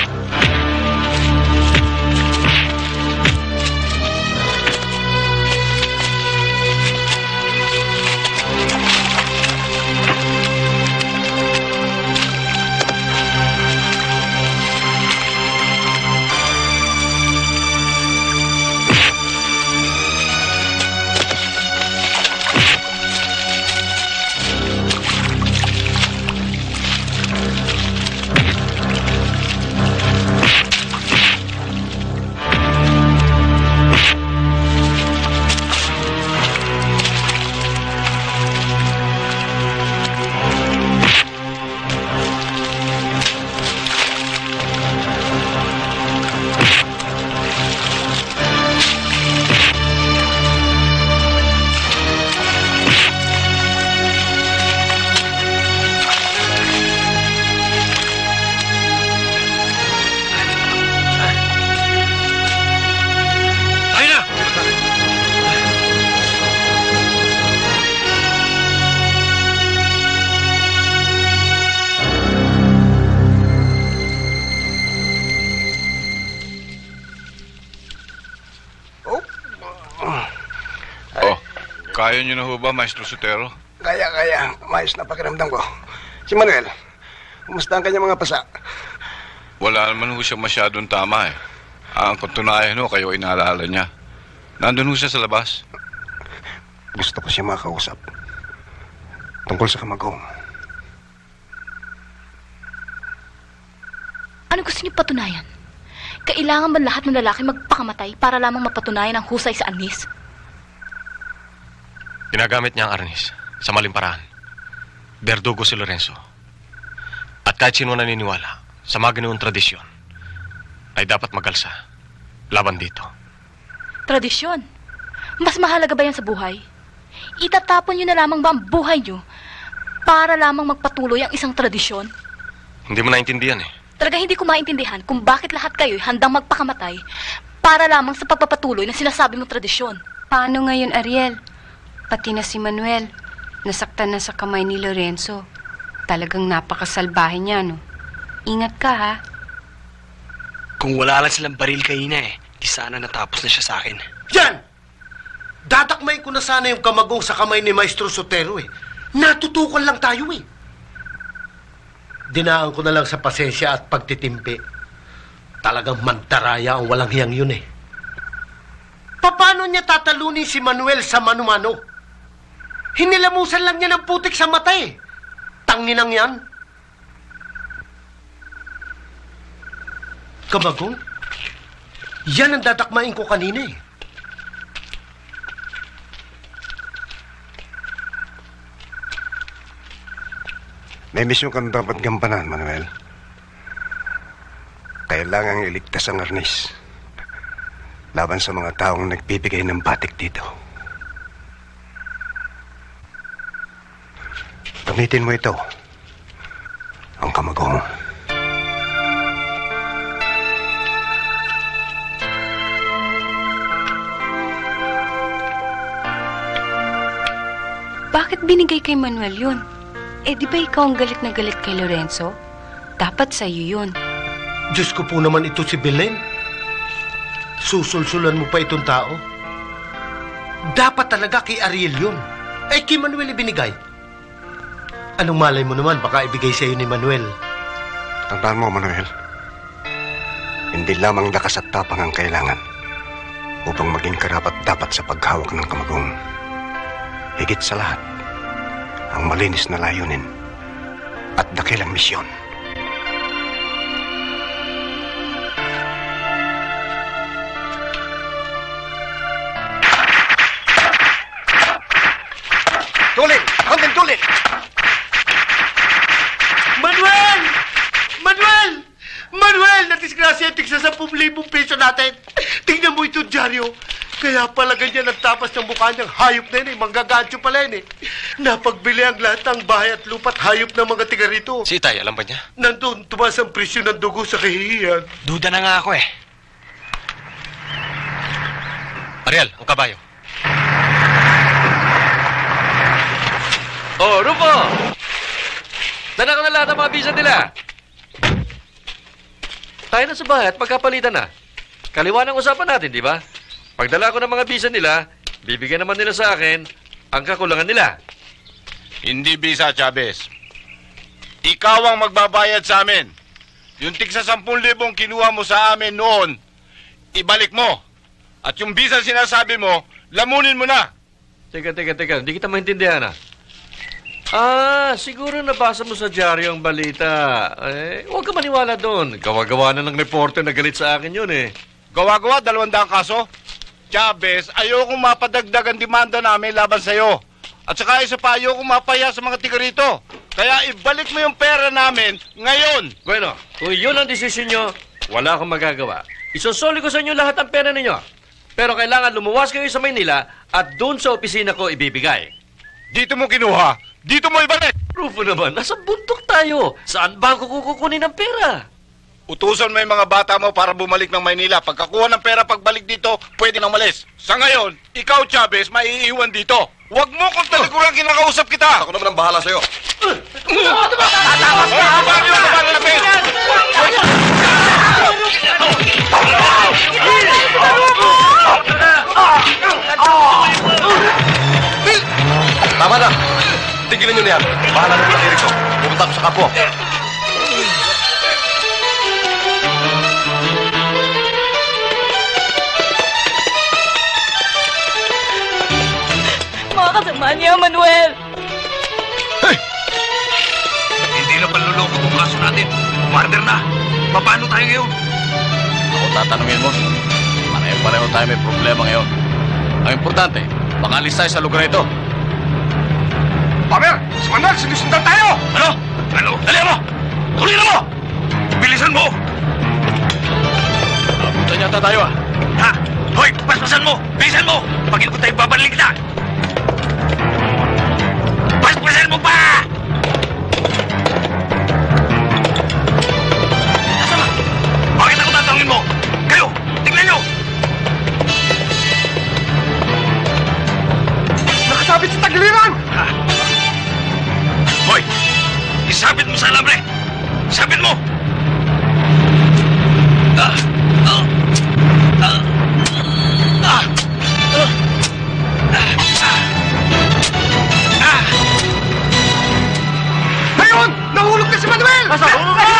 Kaya niyo na ho ba, Maestro Sotero? Kaya, kaya. Maayos na pakiramdam ko. Si Manuel, kumusta ang kanyang mga pasa? Wala naman ho siya masyadong tama eh. Ang katunayan ho, kayo inaalala niya. Nandun ho siya sa labas. Gusto ko siya makausap. Tungkol sa kamagong. Ano gusto niyo patunayan? Kailangan ba lahat ng lalaki magpakamatay para lamang mapatunayan ang husay sa Arnis? Ginagamit niya ang Arnis sa maling paraan. Berdugo si Lorenzo. At kahit sino naniniwala sa mga ginoong tradisyon, ay dapat magalsa laban dito. Tradisyon? Mas mahalaga ba yan sa buhay? Itatapon niyo na lamang ba ang buhay niyo para lamang magpatuloy ang isang tradisyon? Hindi mo naintindihan eh. Talaga hindi ko maintindihan kung bakit lahat kayo'y handang magpakamatay para lamang sa pagpapatuloy ng sinasabi mong tradisyon. Paano ngayon, Ariel? Pati na si Manuel, nasaktan na sa kamay ni Lorenzo. Talagang napakasalbahe niya, no? Ingat ka, ha? Kung wala lang silang baril kanina eh, di sana natapos na siya sa akin. Yan! Dadakmay ko na sana yung kamagong sa kamay ni Maestro Sotero eh. Natutukan lang tayo eh. Dinaan ko na lang sa pasensya at pagtitimpi. Talagang mantaraya ang walang hiyang yun eh. Paano niya tatalunin si Manuel sa mano-mano? Hinilamusan lang niya ng putik sa mata eh. Tanginang yan. Kamagong? Yan ang dadakmain ko kanina eh. May misyon kang dapat gampanan, Manuel. Kailangang iligtas ang Arnis laban sa mga taong nagbibigay ng batik dito. Gamitin mo ito, ang kamagong. Bakit binigay kay Manuel yun? Eh, di ba ikaw ang galit na galit kay Lorenzo? Dapat sa'yo yun. Diyos ko po naman ito si Belen. Susulsulan mo pa itong tao? Dapat talaga kay Ariel yun. Eh, kay Manuel ibinigay. Anong malay mo naman, baka ibigay sa'yo ni Manuel. Tandaan mo, Manuel. Hindi lamang lakas at tapang ang kailangan upang maging karapat-dapat sa paghawak ng kamagong. Higit sa lahat, ang malinis na layunin at dakilang misyon. Tuling! Hanggang tuling! ulit! Manuel! Manuel! Manuel! Natisgrasya yung tigsa sa sampung libong piso natin. Tingnan mo ito, dyaryo. Kaya pala ganyan ang tapas ng mukha niyang hayop na yun eh. Manggagancho pala yun eh. Napagbili ang lahat ng bahay at lupa't hayop ng mga tiga rito. Si Itay, alam ba niya? Nandun, tumaas ang presyo ng dugo sa kahihiyan. Duda na nga ako eh. Ariel, ang kabayo. Oh, Rufo! Dala ko na lahat ng mga bisa nila. Tayo na sa bahay at magkapalitan na. Kaliwa ng usapan natin, di ba? Pagdala ko ng mga bisa nila, bibigyan naman nila sa akin ang kakulangan nila. Hindi bisa, Chavez. Ikaw ang magbabayad sa amin. Yung tig sa sampung libong kinuha mo sa amin noon, ibalik mo. At yung bisa sinasabi mo, lamunin mo na. Teka, teka, teka. Hindi kita maintindihan, ah. Ah, siguro nabasa mo sa dyaryo ang balita. Eh, huwag ka maniwala doon. Gawa-gawa na ng reporter na galit sa akin yun, eh. Gawa-gawa, dalawang daang kaso. Chavez, ayokong mapadagdag ang demanda namin laban sa'yo. At saka isa pa, ayokong mapaya sa mga tiga rito. Kaya ibalik mo yung pera namin ngayon. Bueno, kung yun ang desisyon nyo, wala akong magagawa. Isusoli ko sa inyo lahat ang pera ninyo. Pero kailangan lumuwas kayo sa Maynila at doon sa opisina ko ibibigay. Dito mo kinuha. Dito mo ibalik. Rufo naman, nasa bundok tayo. Saan ba ako kukunin ng pera? Utusan mo yung mga bata mo para bumalik ng Maynila. Pagkakuha ng pera pagbalik dito, pwede nang malis. Sa ngayon, ikaw, Chavez, maiiwan dito. Huwag mo kung talikuran kinakausap kita. Ako naman ang bahala sa'yo. Tama na. Tigilan nyo na yan. Bahala na yung Eric ko. Pupunta ko sa kapwa. Mga kasama niya, Manuel. Hey! Hindi na panluloko itong kaso natin. Murder na. Paano tayo ngayon? Ako tatanungin mo. Pareho-pareho tayo may problema ngayon. Ang importante, makalis tayo sa lugar na ito. Pamer! Si Manuel, sinusundan tayo! Ano? Ano? Dali mo! Tuloy na mo! Bilisan mo! Napunta yata tayo ah. Ha? Hoy! Paspasan mo! Bilisan mo! Pag ko tayo babalik kita! Paspasan mo pa! Nasama? Bakit ako tatanungin mo? Kayo! Tingnan nyo! Nakasabit sa tagiliran! Ha? Hoy! Isabit mo sa alambre! Isabit mo! Ah! Ah! Ah! Ah! Ah! Ayun! Nahulog na si Manuel! Nasa hulog na!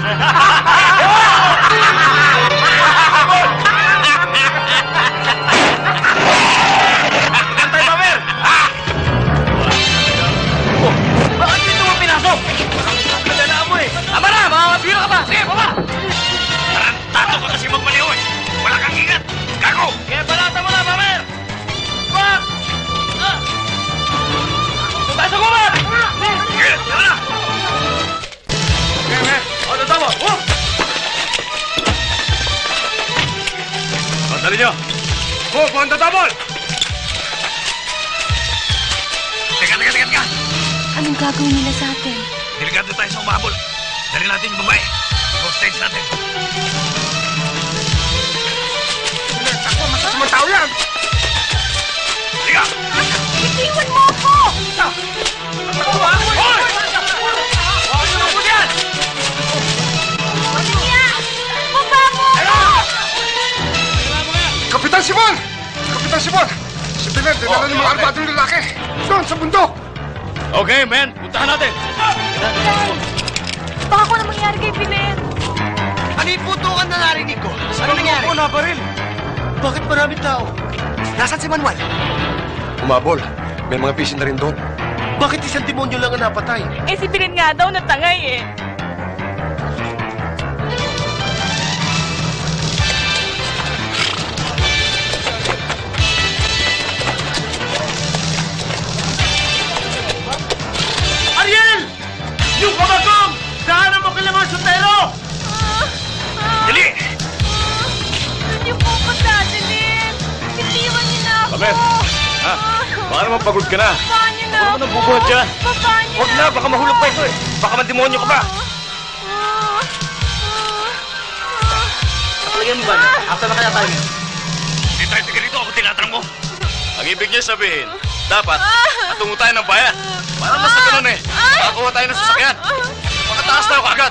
Antay, Pamer! Bakit dito mo pinasok? Kadala mo eh! Ama na! Makakabiro ka ba? Sige, baba! Tarantado ka kasi magmaliw eh! Wala kang ingat! Gago! Kaya balata mo na, Pamer! Bak! Ah! Pasok mo ba? Sige, tara na! Sige, ano tama? Oh! Dali nyo! Oh, buwan tatabol! Teka, teka, teka, teka! Anong gagawin nila sa atin? Delikado tayo sa umabol. Dali natin yung babae. I-hostage natin. Ako, masasamang tao yan! Liga! Itiwan mo ako! Hoy! Huwag nyo na po yan! Niya! Baba mo! Kapitan Simon! Kapitan Simon! Si Pilar, dinala ng mga armadong lalaki. Doon, sa bundok! Okay, men. Puntahan natin. Baka ko na mangyari kay Pilen. Ano yung putukan na narinig ko? Ano nangyari? Ano na baril? Bakit maraming tao? Nasaan si Manuel? Umabol. May mga pisin na rin doon. Bakit isang demonyo lang ang napatay? Eh si Pilen nga daw natangay eh. pagod ka na. Babaan niyo na Huwag mo nang bubuhat dyan. Babaan niyo Huwag na, baka mahulog pa ito eh. Baka mandemonyo ka pa. Nakalagyan mo ba? Asa na kaya tayo? Hindi tayo tiga rito, ako tinatanong mo. Ang ibig niya sabihin, dapat matungo tayo ng bayan. Parang mas na ganun eh. Makakuha tayo ng sasakyan. Makataas tayo kagad.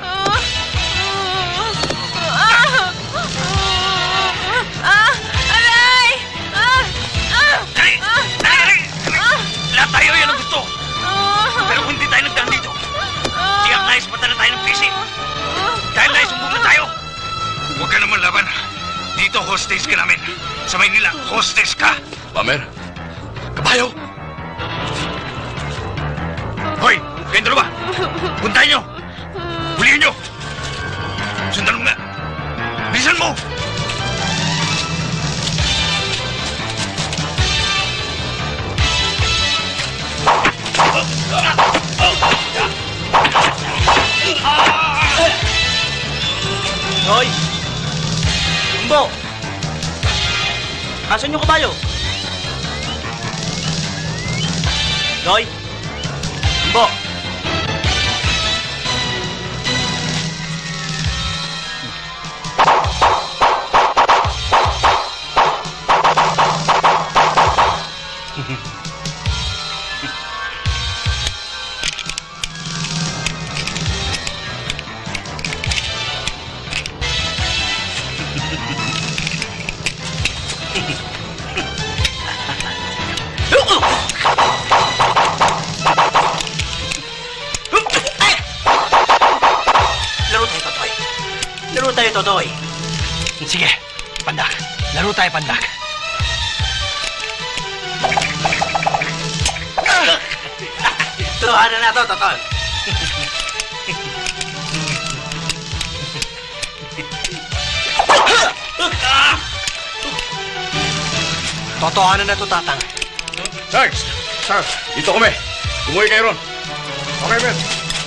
Ah! Aray! Ah! Ah! Dali! Dali! Dali! Lahat tayo yan ang gusto. Pero kung hindi tayo nagdaan dito, tiyak na ispatan na tayo ng pisit. Dahil na isumbong na tayo. Huwag ka naman laban. Dito, hostage ka namin. Sa Maynila, hostage ka. Pamer, kabayo. Hoy, kayong dalawa. Puntahan nyo. Hulihin nyo. Sundan mo nga. Bilisan mo. Hoy! Umbo! Asan yung kabayo? Hoy! Umbo! Laro tayo, Totoy. Sige, pandak. Laro tayo, pandak. Turuan na na to, Totoy. Totohanan na to, Tatang. Sarge! Sarge! Dito kami. Umuwi kayo ron. Okay, men.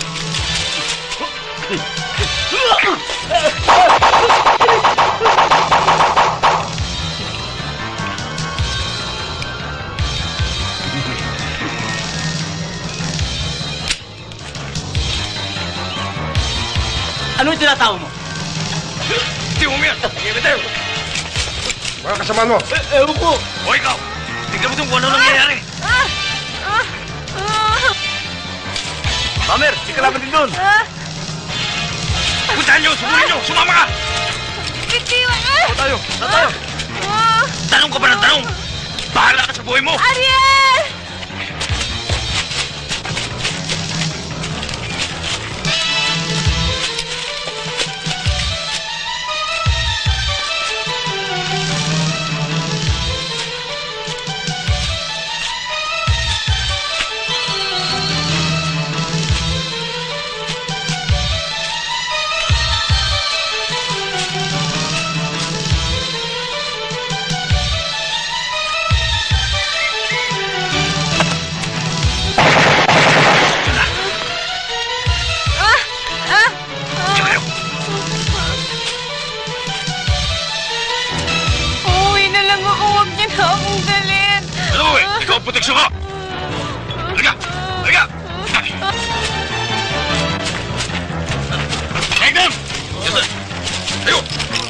Ano yung tinatawa mo? Hindi mo umiyak. Sige, tayo. Mga kasamaan mo. Eh, ewan ko. O ikaw, tignan mo itong kung ano nangyayari. Pamer, di ka laban din doon. Puntahan nyo, sumunod nyo, sumama ka! Bitiwan! Saan tayo? Saan tayo? Tanong ka ba ng tanong? Bahala ka sa buhay mo! Ariel! Proteksyon ka! Halika! Halika! Take them! Yes, sir. Tayo!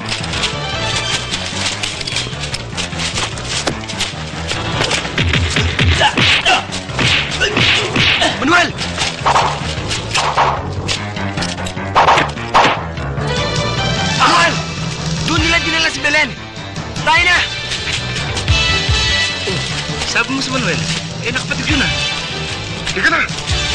Manuel! Manuel! Doon nila dinala si Belen! Tayo na! Sabi mo si Manuel, eh nakapatid yun ah. Ika na!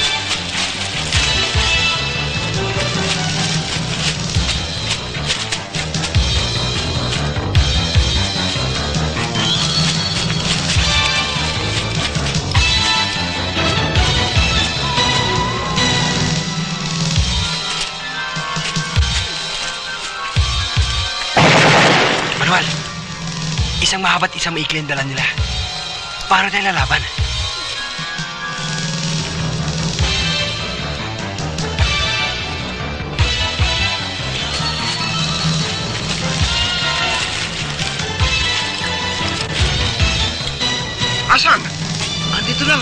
Manuel, isang mahabat isang maikli ang dala nila. Paano tayo lalaban? Asan? Andito lang.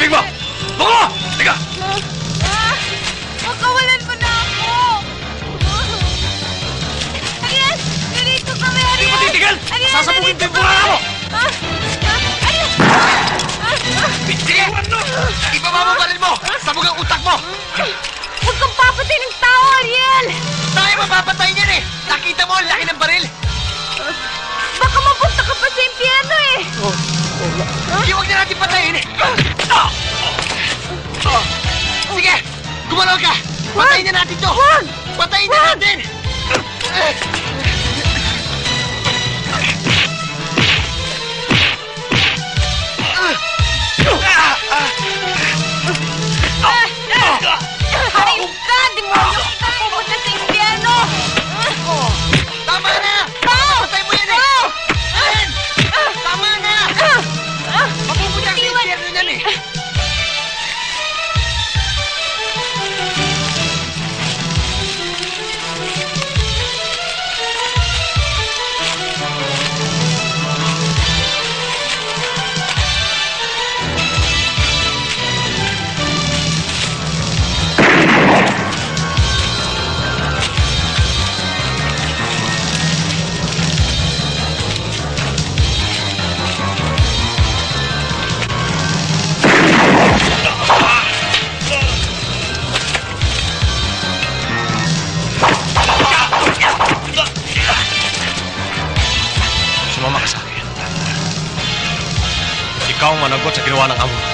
Balik mo! Bungo! Liga! Makawalan mo na ako! Ariel! Narito kami, Ariel! Hindi mo titigil! Ariel, Sasabugin narito din mo na kami! mo! Ariel! Sige! Ipababaril mo! Sabog ang utak mo! Huwag kang papatay ng tao, Ariel! Tayo mapapatay niyan eh! Nakita mo ang laki ng baril! Baka mapunta ka pa sa impyerno eh! Hindi, huwag na natin patayin eh! Sige! Gumalaw ka! Patayin na natin to! Patayin na natin! Hayop ka! Demonyo kita pumunta sa impyerno! Tama na! Papatay mo yan eh! Ayan! Tama na! Mapupunta sa impyerno yan eh! Sumama ka sa akin. Ikaw ang managot sa ginawa ng amo.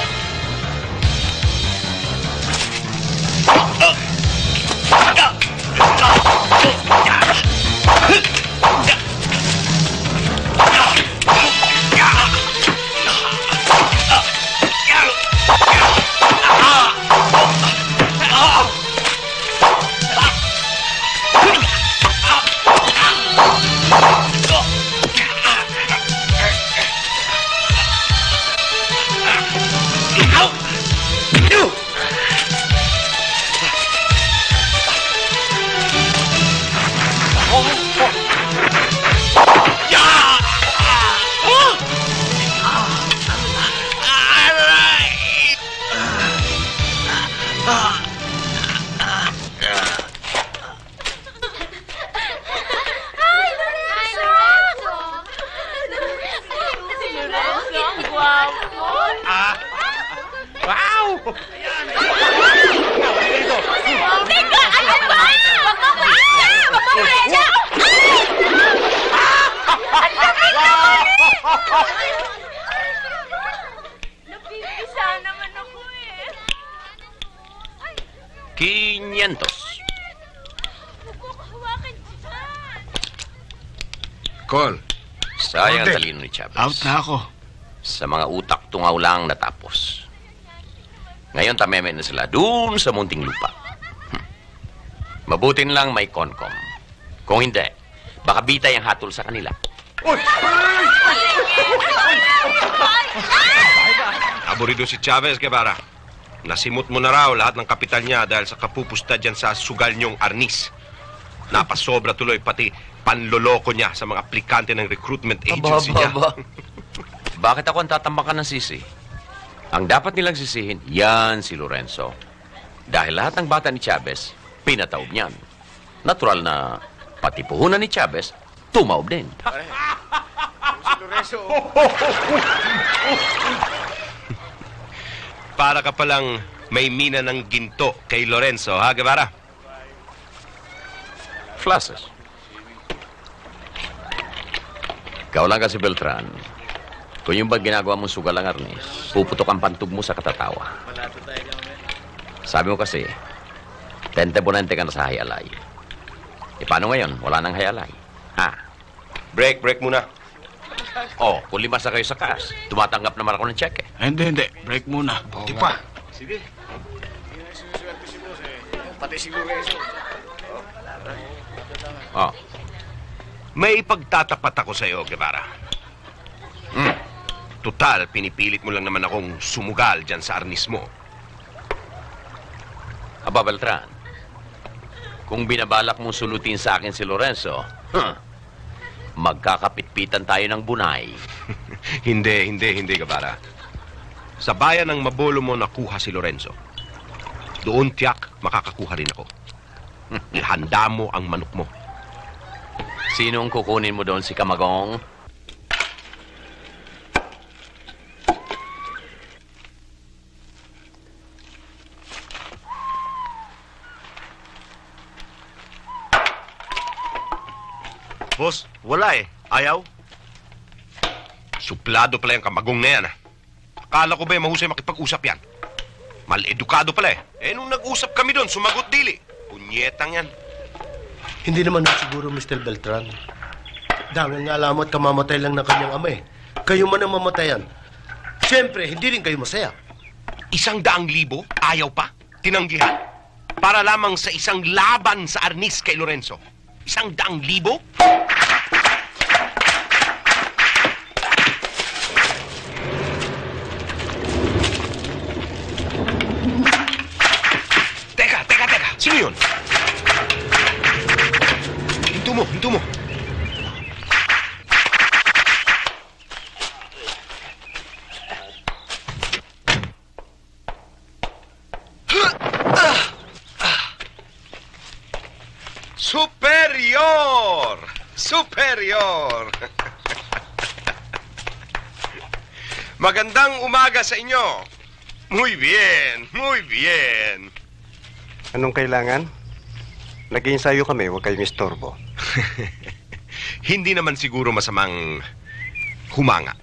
Quinientos. Call. Sayang Konti. talino ni Chavez. Out na ako. Sa mga utak tungaw lang natapos. Ngayon tameme na sila dun sa munting lupa. Hmm. Mabutin lang may koncom. Kung hindi, baka bitay ang hatol sa kanila. Aburido si Chavez, Guevara. Nasimot mo na raw lahat ng kapital niya dahil sa kapupusta dyan sa sugal niyong arnis. Napasobra tuloy pati panloloko niya sa mga aplikante ng recruitment agency Aba, niya. aba, aba. Bakit ako ang tatambakan ng sisi? Ang dapat nilang sisihin, yan si Lorenzo. Dahil lahat ng bata ni Chavez, pinataob niyan. Natural na pati puhunan ni Chavez, tumaob din. Si Lorenzo. Para ka palang may mina ng ginto kay Lorenzo, ha, Guevara? Flashes. Ikaw lang kasi, Beltran. Kung yung bang ginagawa mong sugal ang arnis, puputok ang pantog mo sa katatawa. Sabi mo kasi, tente-bonente ka na sa hayalay. E paano ngayon? Wala nang hayalay. Ha? Break, break muna. Oh, kung lima sa kayo sa cash, tumatanggap naman ako ng cheque. Hindi, hindi. Break muna. Buti pa. Sige. Pati siguro eso. Oh. May ipagtatapat ako sa iyo, Guevara. Hmm. Total, pinipilit mo lang naman akong sumugal dyan sa arnis mo. Aba, Beltran, kung binabalak mong sulutin sa akin si Lorenzo, huh, magkakapitpitan tayo ng bunay. Hindi, hindi, hindi, Guevara. Sa bayan ng Mabolo mo nakuha si Lorenzo. Doon tiyak makakakuha rin ako. Ihanda mo ang manok mo. Sinong kukunin mo doon, si Kamagong? Boss, wala eh. Ayaw. Suplado pala yung Kamagong na yan, ah. Akala ko ba yung mahusay makipag-usap yan? Mal-edukado pala eh. Eh, nung nag-usap kami doon, sumagot dili. Punyetang yan. Hindi naman na siguro, Mister Beltran. Dahil nga alam mo at kamamatay lang ng kanyang ama eh. Kayo man ang mamatayan. Siyempre, hindi rin kayo masaya. Isang daang libo? Ayaw pa? Tinanggihan? Para lamang sa isang laban sa Arnis kay Lorenzo. Isang daang libo? Teka, teka, teka. Sino yun? Hinto mo, hinto mo. Superior! Superior! Magandang umaga sa inyo. Muy bien, muy bien. Anong kailangan? Nag-iinsayo kami, huwag kayong istorbo. Hindi naman siguro masamang humanga.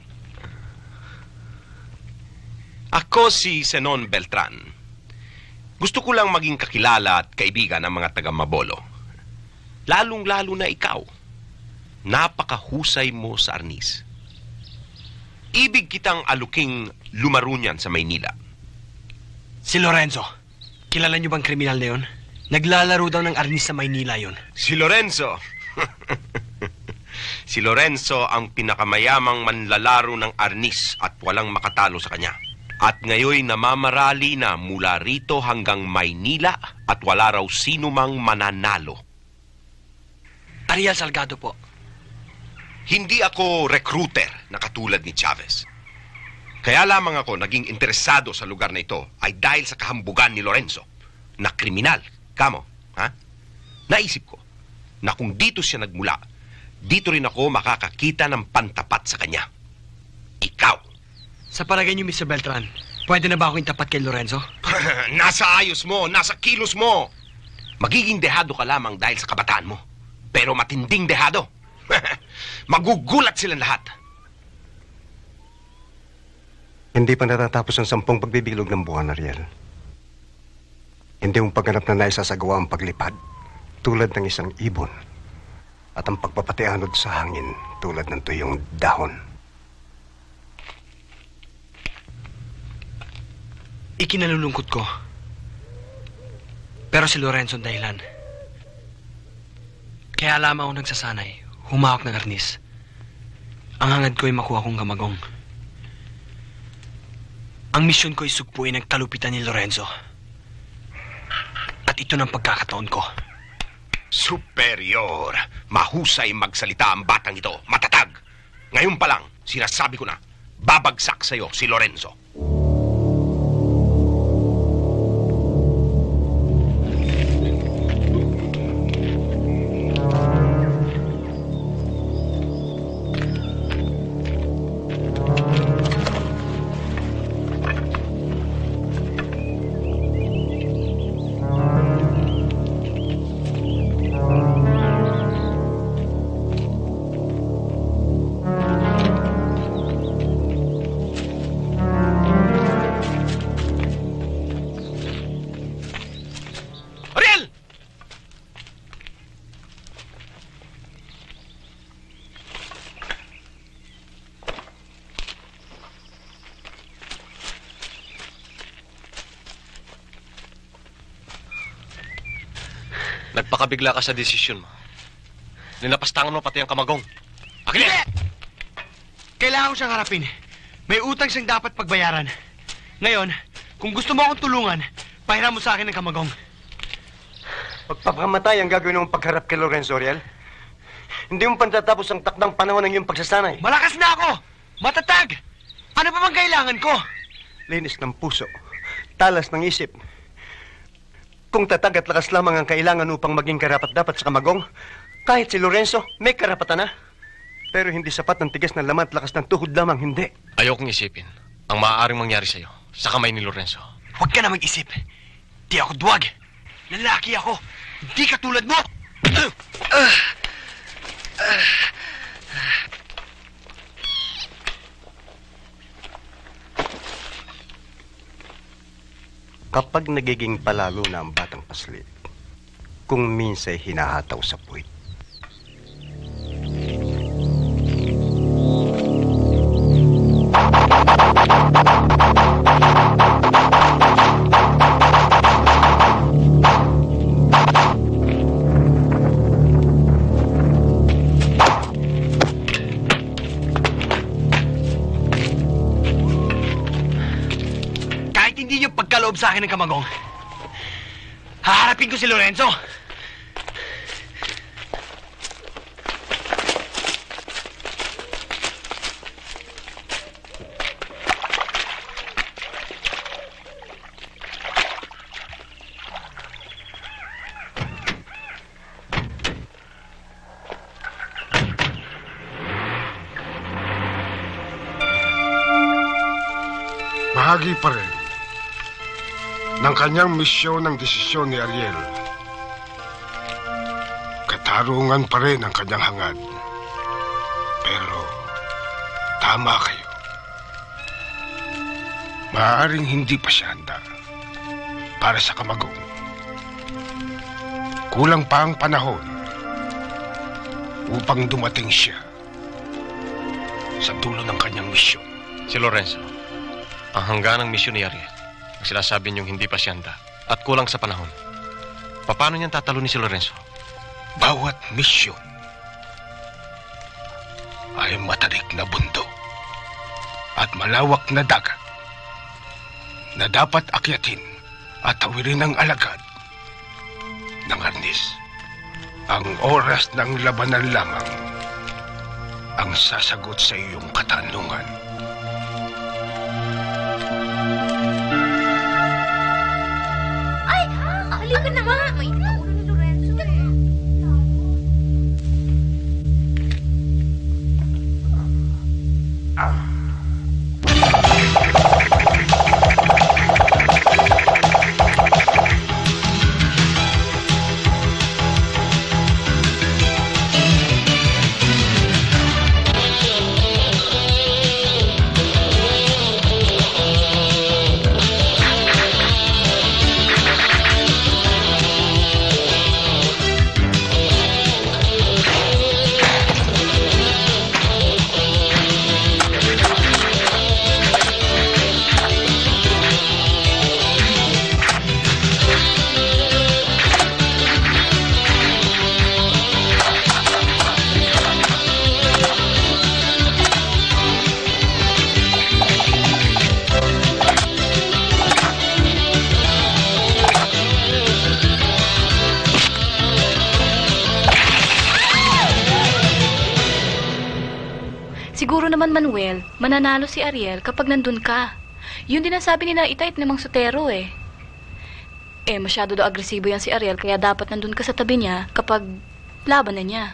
Ako si Zenon Beltran. Gusto ko lang maging kakilala at kaibigan ng mga taga-Mabolo. Lalong-lalo na ikaw. Napakahusay mo sa Arnis. Ibig kitang aluking lumaro niyan sa Maynila. Si Lorenzo. Kilala niyo bang kriminal na yun? Naglalaro daw ng Arnis sa Maynila yun. Si Lorenzo. Si Lorenzo ang pinakamayamang manlalaro ng Arnis at walang makatalo sa kanya. At ngayoy namamarali na mula rito hanggang Maynila at wala raw sino mang mananalo. Ariel Salgado po. Hindi ako recruiter na katulad ni Chavez. Kaya lamang ako naging interesado sa lugar na ito ay dahil sa kahambugan ni Lorenzo na kriminal. Kamo, ha? Naisip ko na kung dito siya nagmula, dito rin ako makakakita ng pantapat sa kanya. Ikaw. Sa palagay niyo, Mister Beltran, pwede na ba akong tapat kay Lorenzo? Nasa ayos mo, nasa kilos mo. Magiging dehado ka lamang dahil sa kabataan mo. Pero matinding dehado. Magugulat silang lahat. Hindi pa natatapos ang sampung pagbibilog ng buwan, Ariel. Hindi mong pagganap na naisasagawa ang paglipad tulad ng isang ibon at ang pagpapatianod sa hangin tulad ng tuyong dahon. Ikinalulungkot ko. Pero si Lorenzo ang dahilan. Kaya lamang ako nagsasanay, humawak ng Arnis. Ang hangad ko ay makuha kong Kamagong. Ang misyon ko ay sugpuin ang kalupitan ni Lorenzo. At ito ng pagkakataon ko. Superior! Mahusay magsalita ang batang ito. Matatag! Ngayon pa lang, sinasabi ko na, babagsak sa'yo si Lorenzo. Nagpakabigla ka sa desisyon mo. Ninapastangan mo pati ang Kamagong. Akin yan! Kailangan ko siyang harapin. May utang siyang dapat pagbayaran. Ngayon, kung gusto mo akong tulungan, pahiram mo sa akin ng Kamagong. Pagpapamatay ang gagawin mong pagharap kay Lorenzo, Ariel. Hindi mo pantatapos ang takdang panahon ng iyong pagsasanay. Malakas na ako! Matatag! Ano pa bang kailangan ko? linis ng puso, talas ng isip. Kung tatag at lakas lamang ang kailangan upang maging karapat-dapat sa kamagong, kahit si Lorenzo may karapatan na. Pero hindi sapat ng tigas ng laman at lakas ng tuhod lamang, hindi. Ayokong isipin ang maaaring mangyari sa'yo sa kamay ni Lorenzo. Huwag ka na mag-isip. Di ako duwag. Lalaki ako. Hindi katulad mo. Uh, uh, uh. Kapag nagiging palalo na ang batang paslit, kung minsay hinahataw sa puwit. Loob sa akin ng kamagong. Haharapin ko si Lorenzo. Bahagi pa rin ng kanyang misyon ng desisyon ni Ariel. Katarungan pa rin ang kanyang hangad. Pero tama kayo. Maaaring hindi pa siya handa para sa kamagong. Kulang pa ang panahon upang dumating siya sa dulo ng kanyang misyon. Si Lorenzo, ang hangganang misyon ni Ariel. Ang sinasabi niyong hindi pa siya handa at kulang sa panahon. Paano niyan tatalunin si Lorenzo? Bawat misyon ay matarik na bundok at malawak na dagat na dapat akyatin at tawirin ng alagad ng Arnis. Ang oras ng labanan lamang ang sasagot sa iyong katanungan. Halika na nga. May naulo ni Lorenzo eh. Ah. Siguro naman, Manuel, mananalo si Ariel kapag nandun ka. Yun din ang sabi ni na Itay at ni Mang Sotero eh. Eh, masyado daw agresibo yan si Ariel, kaya dapat nandun ka sa tabi niya kapag laban na niya.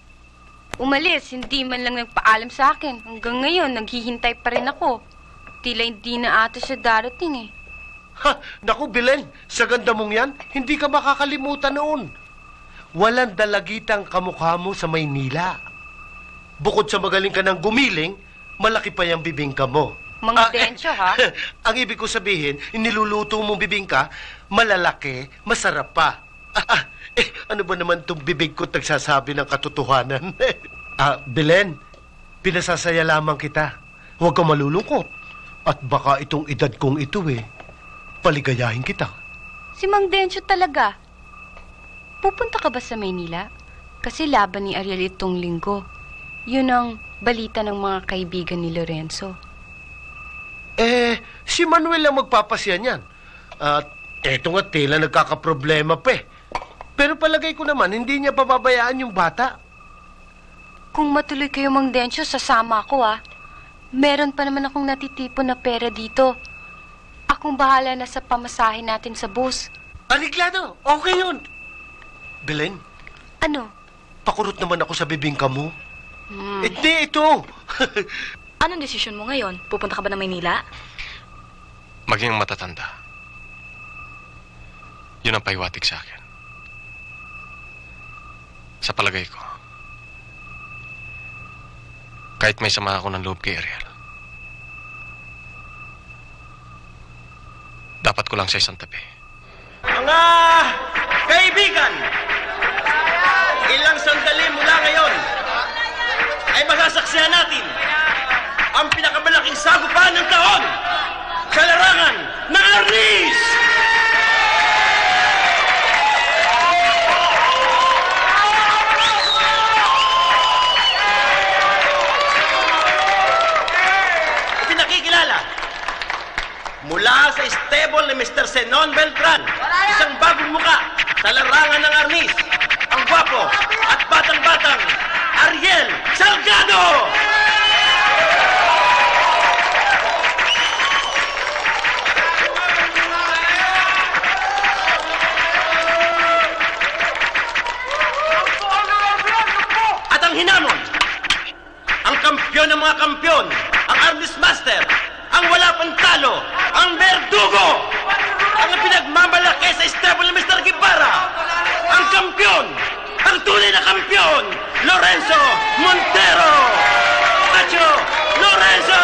Umalis, hindi man lang nagpaalam sa akin. Hanggang ngayon, naghihintay pa rin ako. Tila hindi na ata siya darating eh. Ha! Naku, Belen, sa ganda mong yan, hindi ka makakalimutan noon. Walang dalagitang kamukha mo sa Maynila. Bukod sa magaling ka ng gumiling, malaki pa yung bibingka mo. Mga ah, densyo, ha? Ang ibig ko sabihin, iniluluto mong bibingka, malalaki, masarap pa. Ah, ah, eh, ano ba naman itong bibig ko nagsasabi ng katotohanan? ah, Belen, pinasasaya lamang kita. Huwag kang malulungkot. At baka itong edad kong ito eh, paligayahin kita. Si Mang Densyo talaga. Pupunta ka ba sa Maynila? Kasi laban ni Ariel itong linggo. Yun ang balita ng mga kaibigan ni Lorenzo. Eh, si Manuel ang magpapasya niyan. At eto nga tila nagkakaproblema pa eh. Pero palagay ko naman, hindi niya pababayaan yung bata. Kung matuloy kayo, Mang Densyo, sasama ako ah. Meron pa naman akong natitipon na pera dito. akong bahala na sa pamasahe natin sa bus. Aliglado, okay yun. Belen, Ano? pakurot naman ako sa bibingka mo. Hmm. Hindi, ito. Anong desisyon mo ngayon? Pupunta ka ba ng Maynila? Maging matatanda. Yun ang paiwatig sa akin. Sa palagay ko, kahit may sama ako ng loob kay Ariel, dapat ko lang siya isang tabi. Mga kaibigan, ilang sandali mula ngayon ay masasaksihan natin ang pinakamalaking sagupan ng taon sa larangan ng Arnis! Pinakikilala mula sa stable ni Mister Zenon Beltran, isang bagong muka sa larangan ng Arnis, ang gwapo at batang-batang Ariel Salgado! At ang hinamon, ang kampyon ng mga kampyon, ang Arnis Master, ang wala pang talo, ang Verdugo, ang pinagmamalaki sa stable ni Mister Guevara, ang kampyon, ang tunay na kampyon, Lorenzo Montero! Macho Lorenzo!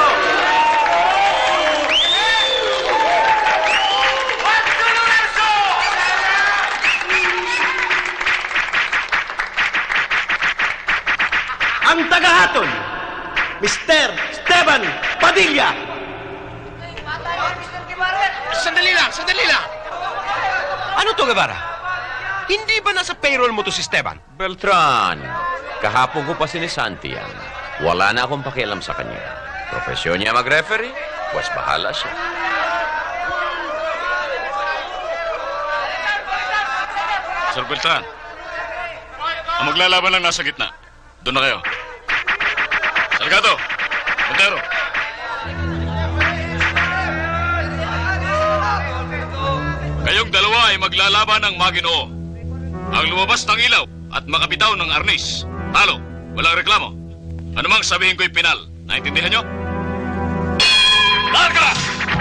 Ang tagahaton, Mister Esteban Padilla! Sandali lang, sandali lang. Ano to, Guevara? Hindi ba nasa payroll mo to si Esteban? Beltran, kahapon ko pa sinisanti yan. Wala na akong pakialam sa kanya. Profesyon niya mag-referee, pues bahala siya. Sir Beltran, ang maglalaban lang nasa gitna. Doon na kayo. Salgado! Montero! Kayong dalawa ay maglalaban ng Maginoo. Ang lumabas ng ilaw at makabitaw ng arnis. Talo, walang reklamo. Ano mang sabihin ko'y pinal. Naintindihan nyo? Larga!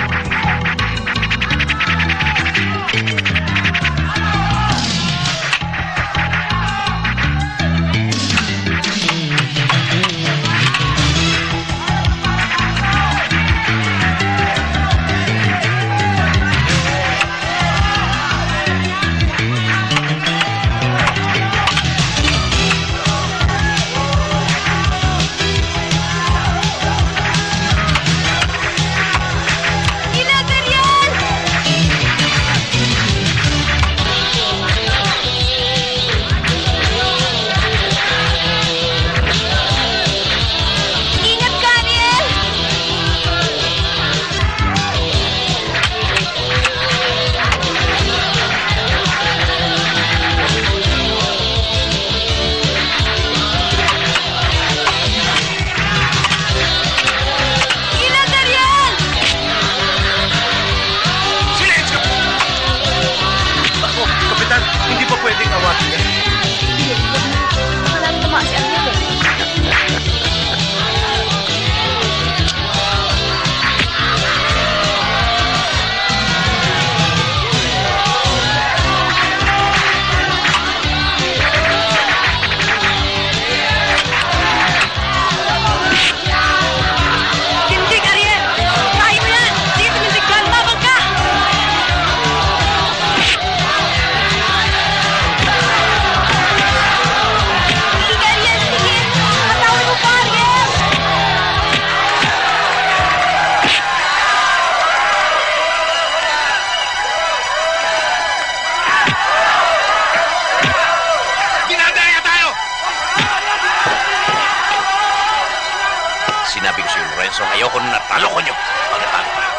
So ayoko na natalo ko nyo. Pagkatalo ko.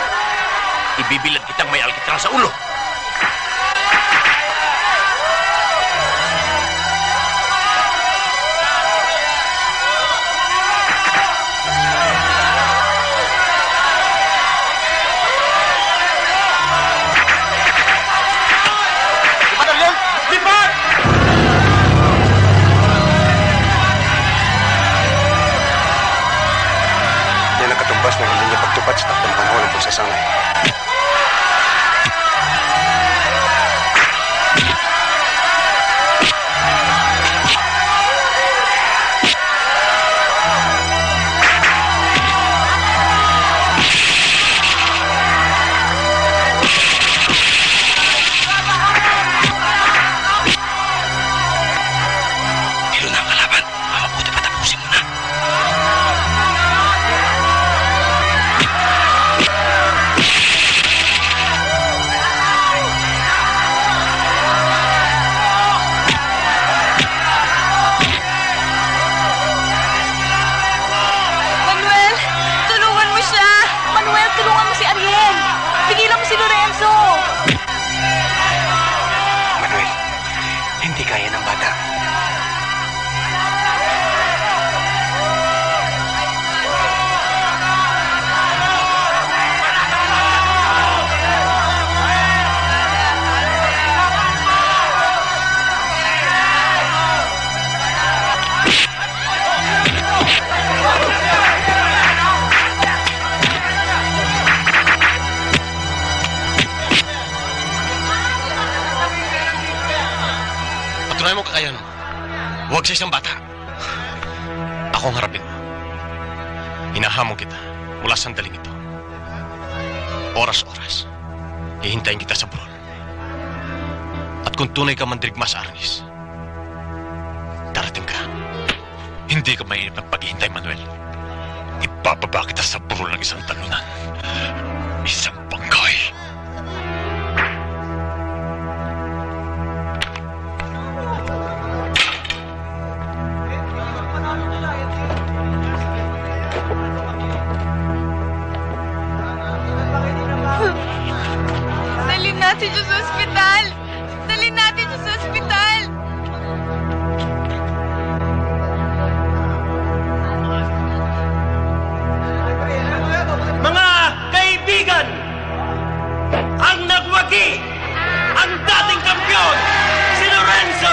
Ibibilad kitang may alkitrang sa ulo. na hindi niya pagtupad sa takdang panahon ng pagsasanay. Huwag sa isang bata. Ako ang harapin mo. Hinahamon kita mula sandaling ito. Oras-oras. Hihintayin kita sa burol. At kung tunay ka mandirigma sa Arnis, darating ka. Hindi ka mainip ng paghihintay, Manuel. Ipapaba kita sa burol ng isang talunan. Isang bangkay. Dalhin natin siya sa ospital! Dalhin natin siya sa ospital! Mga kaibigan, ang nagwagi, ang dating kampiyon, si Lorenzo!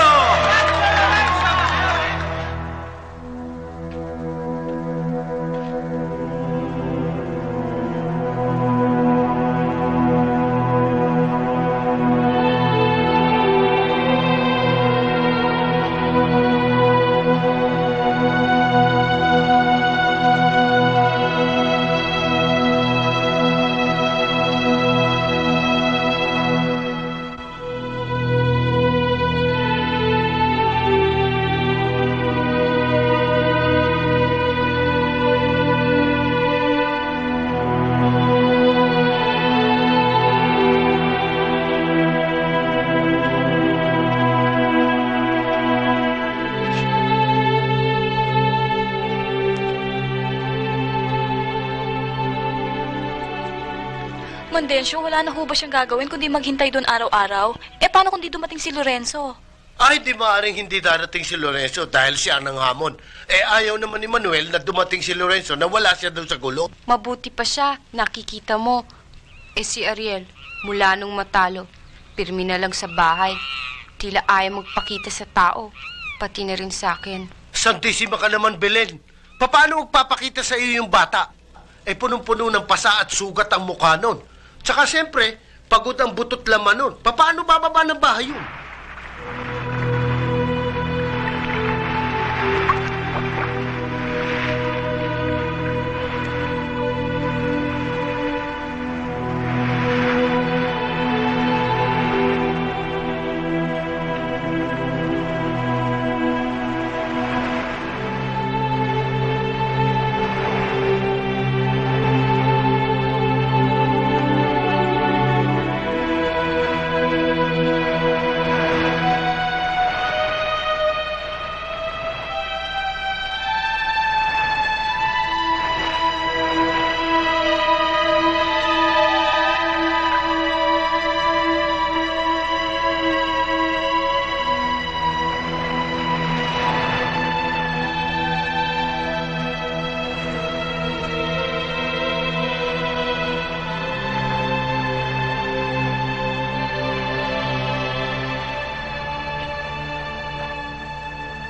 Mandensyo, wala na ho ba siyang gagawin kundi maghintay doon araw-araw? Eh, paano kung di dumating si Lorenzo? Ay, di maaaring hindi darating si Lorenzo dahil siya ang hamon. Eh, ayaw naman ni Manuel na dumating si Lorenzo na wala siya doon sa gulo. Mabuti pa siya, nakikita mo. Eh si Ariel, mula nung matalo, pirmi na lang sa bahay. Tila ayaw magpakita sa tao, pati na rin sa akin. Santisima ka naman, Belen. Paano magpapakita sa iyo yung bata? Eh, punong-puno ng pasa at sugat ang mukha nun. Tsaka siyempre, pagod ang butot laman nun. Paano bababa ng bahay yun?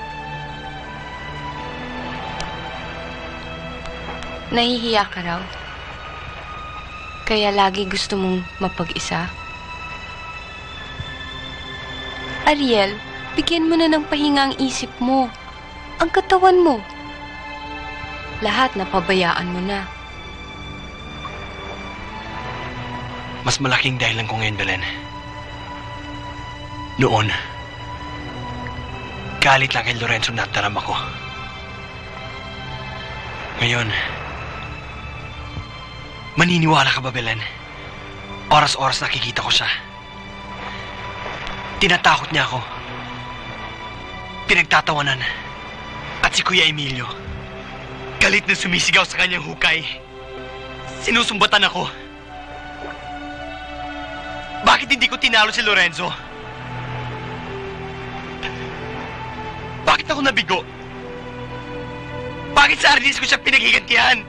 Nahihiya ka raw? Kaya lagi gusto mong mapag-isa? Ariel, bigyan mo na ng pahinga ang isip mo. Ang katawan mo. Lahat na pabayaan mo na. Mas malaking dahilan ko ngayon, Belen. Noon, galit lang kay Lorenzo na darama ko. Ngayon, maniniwala ka ba, Belen? Oras-oras nakikita ko siya. Tinatakot niya ako. Pinagtatawanan. At si Kuya Emilio, galit na sumisigaw sa kanyang hukay. Sinusumbatan ako. Bakit hindi ko tinalo si Lorenzo? Bakit ako nabigo? Bakit sa Arnis ko siya pinaghigantihan?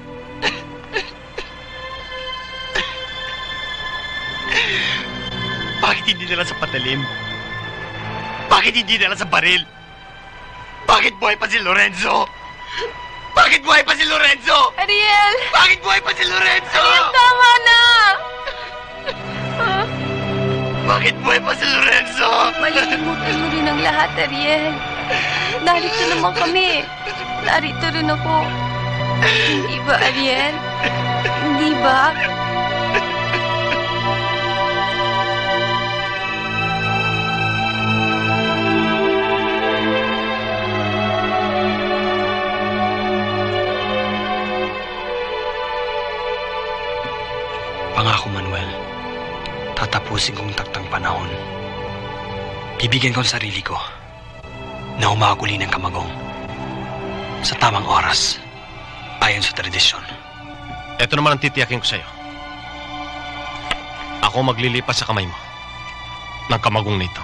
Bakit hindi nila sa patalim? Bakit hindi nila sa baril? Bakit buhay pa si Lorenzo? Bakit buhay pa si Lorenzo? Ariel! Bakit buhay pa si Lorenzo? Ariel, tama na! Bakit buhay pa si Lorenzo? Malilimutan mo rin ang lahat, Ariel. Narito naman kami. Narito rin ako. Hindi ba, Ariel? Hindi ba? Pangako, Manuel. Tatapusin kong taktang panahon. Bibigyan ko ang sarili ko na humaguli ng kamagong sa tamang oras ayon sa tradisyon. Ito naman ang titiyakin ko sa'yo. Ako maglilipas sa kamay mo ng kamagong nito.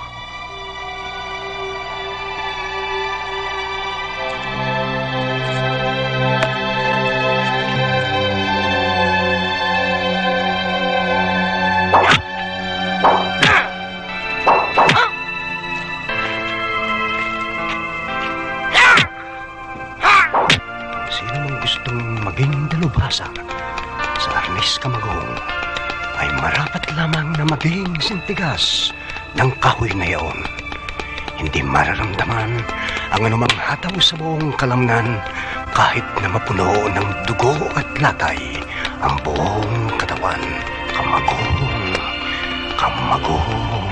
Sa Arnis Camagong ay marapat lamang na maging sintigas ng kahoy na iyon. Hindi mararamdaman ang anumang hataw sa buong kalamnan kahit na mapuno ng dugo at latay ang buong katawan. Camagong, Camagong.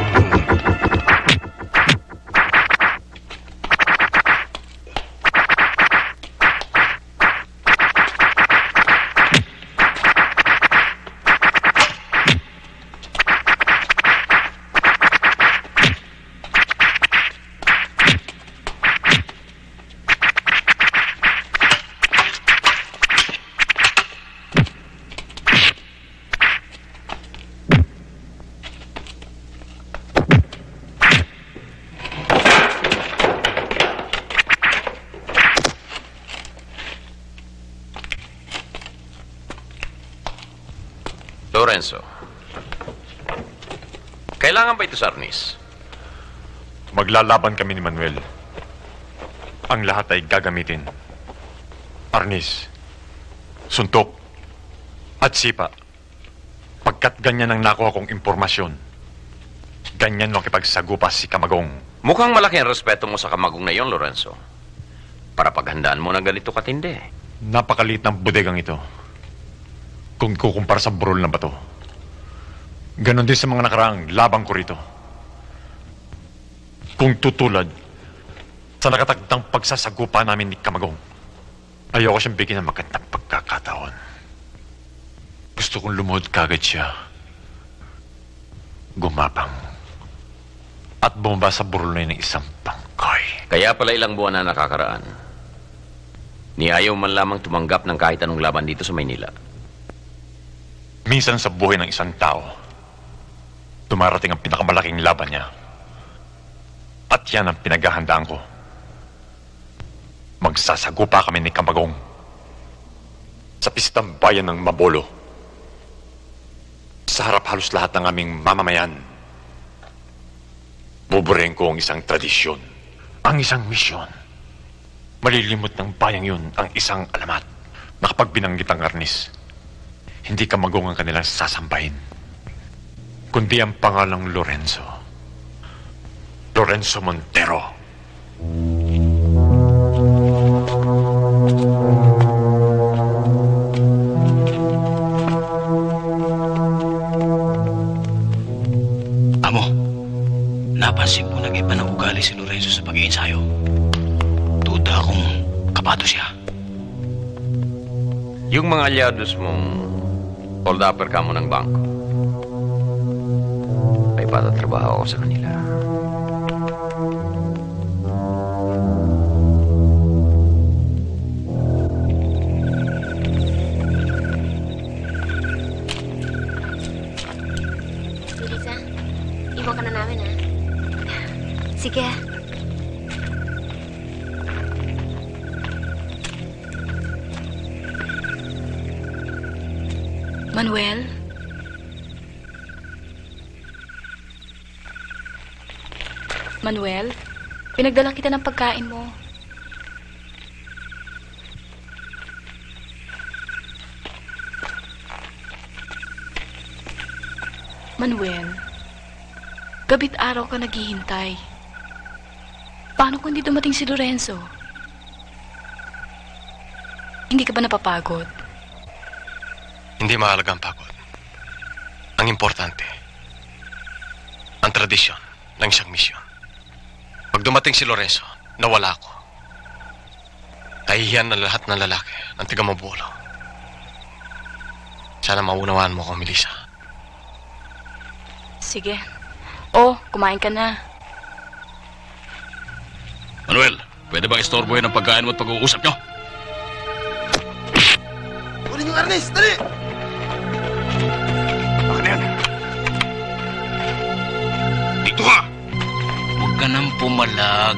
Lorenzo, kailangan ba ito sa Arnis? Maglalaban kami ni Manuel. Ang lahat ay gagamitin. Arnis, suntok, at sipa. Pagkat ganyan ang nakuha kong impormasyon, ganyan makipagsagupas si Camagong. Mukhang malaki ang respeto mo sa Camagong na iyon, Lorenzo. Para paghandaan mo ng ganito katindi. Napakaliit ng bodegang ito. Kung kukumpara sa burol na bato. Ganon din sa mga nakaraang labang ko rito. Kung tutulad sa nakatagtang pagsasagupa namin ni Camagong, ayoko siyang bigyan ng magandang pagkakataon. Gusto kong lumuhod kagad siya. Gumapang. At bumaba sa burol na yun ng isang tangkay. Kaya pala ilang buwan na nakakaraan. Ni ayaw man lamang tumanggap ng kahit anong laban dito sa Maynila. Minsan sa buhay ng isang tao, dumarating ang pinakamalaking laban niya. At yan ang pinaghahandaan ko. Magsasagupa kami ni Camagong sa pistang bayan ng Mabolo. Sa harap halos lahat ng aming mamamayan. Buburin ko ang isang tradisyon, ang isang misyon. Malilimot ng bayang yun ang isang alamat na kapag binanggit ang Arnis, hindi Kamagong ang kanilang sasampahin, kundi ang pangalang Lorenzo. Lorenzo Montero. Amo, napansin ko nag-iba ng ugali si Lorenzo sa pag-iinsayo. Duda akong kabado siya. Yung mga alyados mong hold upper ka mo ng bangko, ay patatrabaho ako sa kanila. Lisa, iwan ka na namin, ha? Sige. Manuel? Manuel, pinagdala kita ng pagkain mo. Manuel, gabit araw ka naghihintay. Paano kung hindi dumating si Lorenzo? Hindi ka ba napapagod? Hindi mahalaga ang pagod. Ang importante, ang tradisyon ng isang misyon. Pag dumating si Lorenzo, nawala ako. Kahihiyan ng lahat ng lalaki ng Tigamabolo. Sana maunawaan mo ako, Melissa. Sige. Oh, kumain ka na. Manuel, pwede bang istorbohin ang pagkain mo at pag-uusap nyo? Kunin yung arnis! Dali! Bakit na yan? Dito ka! Huwag ka nang pumalag.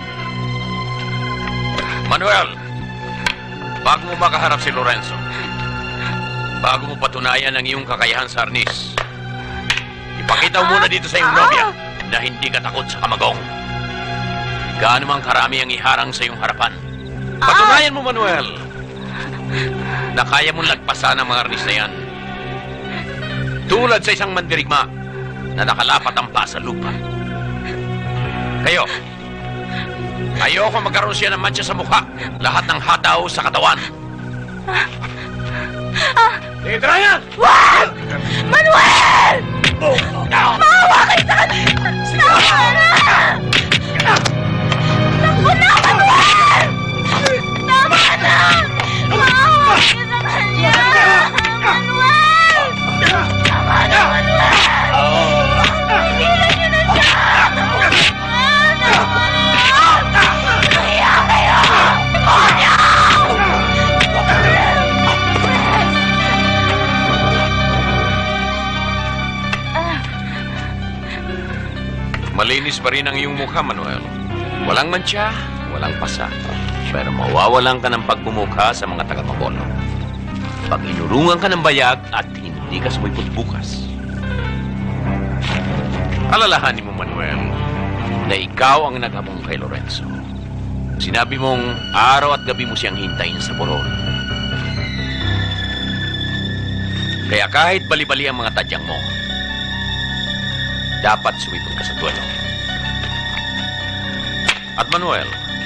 Manuel, bago mo makaharap si Lorenzo, bago mo patunayan ang iyong kakayahan sa arnis, ipakita mo muna dito sa iyong nobya na hindi ka takot sa Kamagong. Gaano mang karami ang iharang sa iyong harapan. Patunayan mo, Manuel, na kaya mong lagpasan ang mga arnis na yan. Tulad sa isang mandirigma na nakalapat ang paa sa lupa. Kayo, ayoko magkaroon siya ng mancha sa mukha. Lahat ng hataw sa katawan. Sige, Ryan! Wag! Manuel! Maawa kayo sa kanila! Tama na! Naku na, Manuel! Tama na! Maawa kayo sa kanya! Manuel! Tama na, Manuel! Tigilan niyo na siya! Nahiya kayo! Demonyo! Malinis pa rin ang iyong mukha, Manuel. Walang mancha, walang pasa. Pero mawawalan ka ng pagbumukha sa mga taga-Mabolo. Pag inurungan ka ng bayag at hindi ka sumipot bukas. Alalahanin mo, Manuel, na ikaw ang naghabong kay Lorenzo. Sinabi mong araw at gabi mo siyang hintayin sa burol. Kaya kahit bali-bali ang mga tadyang mo, dapat sumipot ka sa duelo. At Manuel,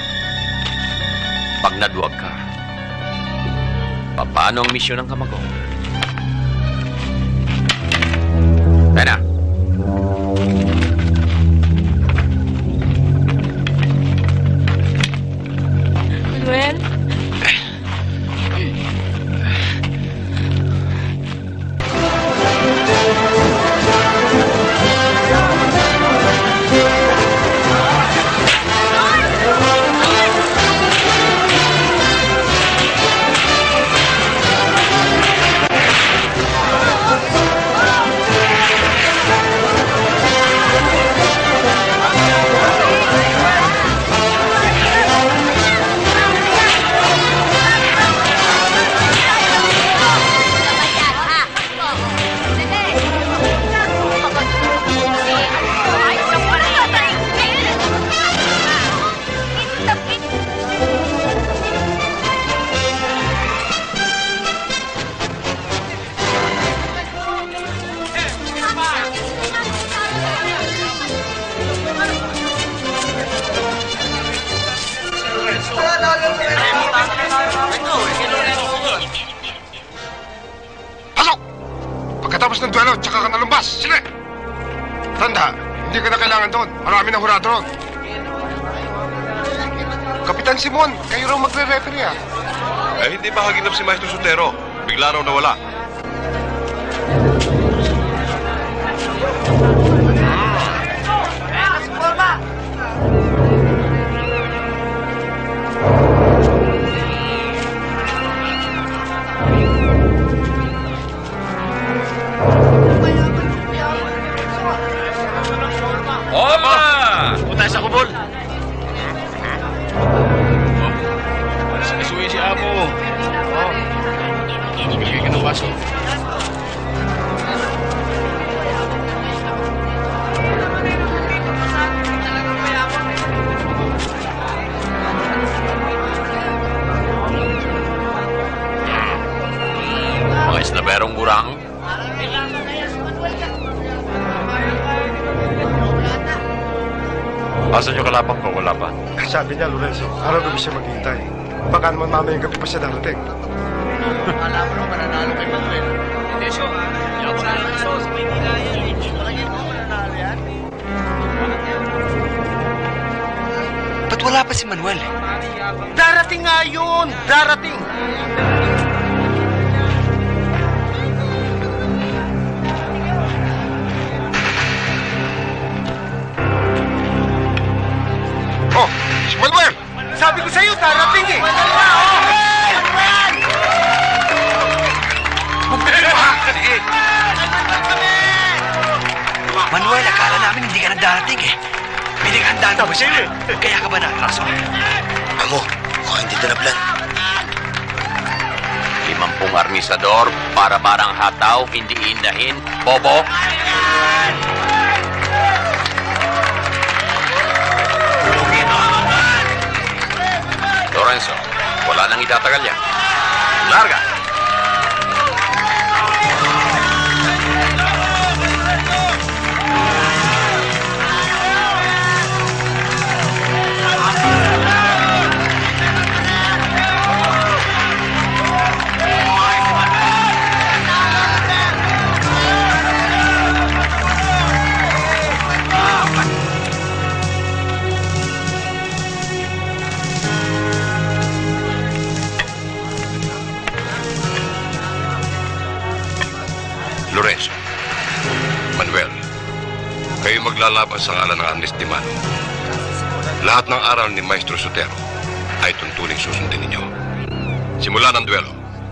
pag naduwag ka, paano ang misyon ng Kamagong? Tayo na. Manuel? Pagkatapos ng duelo, tsaka ka nalumbas. Sige! Tanda, hindi ka na kailangan doon. Marami na hurado ron. Kapitan Simon, kayo raw magre-referee ah. Eh, hindi ba haginap si Maestro Sotero? Bigla raw nawala. Opa! Punta sa kubol. Sikasuhin si Amo. Oh. Ibigay ka ng baso. Mga isnaberong gurang. Asan yung kalapang ko? Wala pa. Sabi niya, Lorenzo, araw-gabi siya maghihintay. Baka naman mamayang gabi pa siya darating. Alam mo, mananalo kay Manuel. Hindi siya. Yung sa Lorenzo, sa Maynila yan. Palagay mo, mananalo yan. Ba't wala pa si Manuel? Darating nga yun! Darating! Oh, si Manuel! Sabi ko sa'yo, darating eh! Magbigay mo ha! Sige! Manuel, akala namin hindi ka nagdarating eh. Pinaghandaan mo ba siya? Kaya ka ba natraso? Amo, mukhang hindi tinablan. Limampung armisador para barang hataw, hindi inahin. Bobo. Lorenzo, wala nang itatagal yan. Larga! Lorenzo, Manuel, kayo maglalaban sa ngalan ng Arnis Dimano. Lahat ng aral ni Maestro Sotero ay tuntuning susundin ninyo. Simula ng duelo.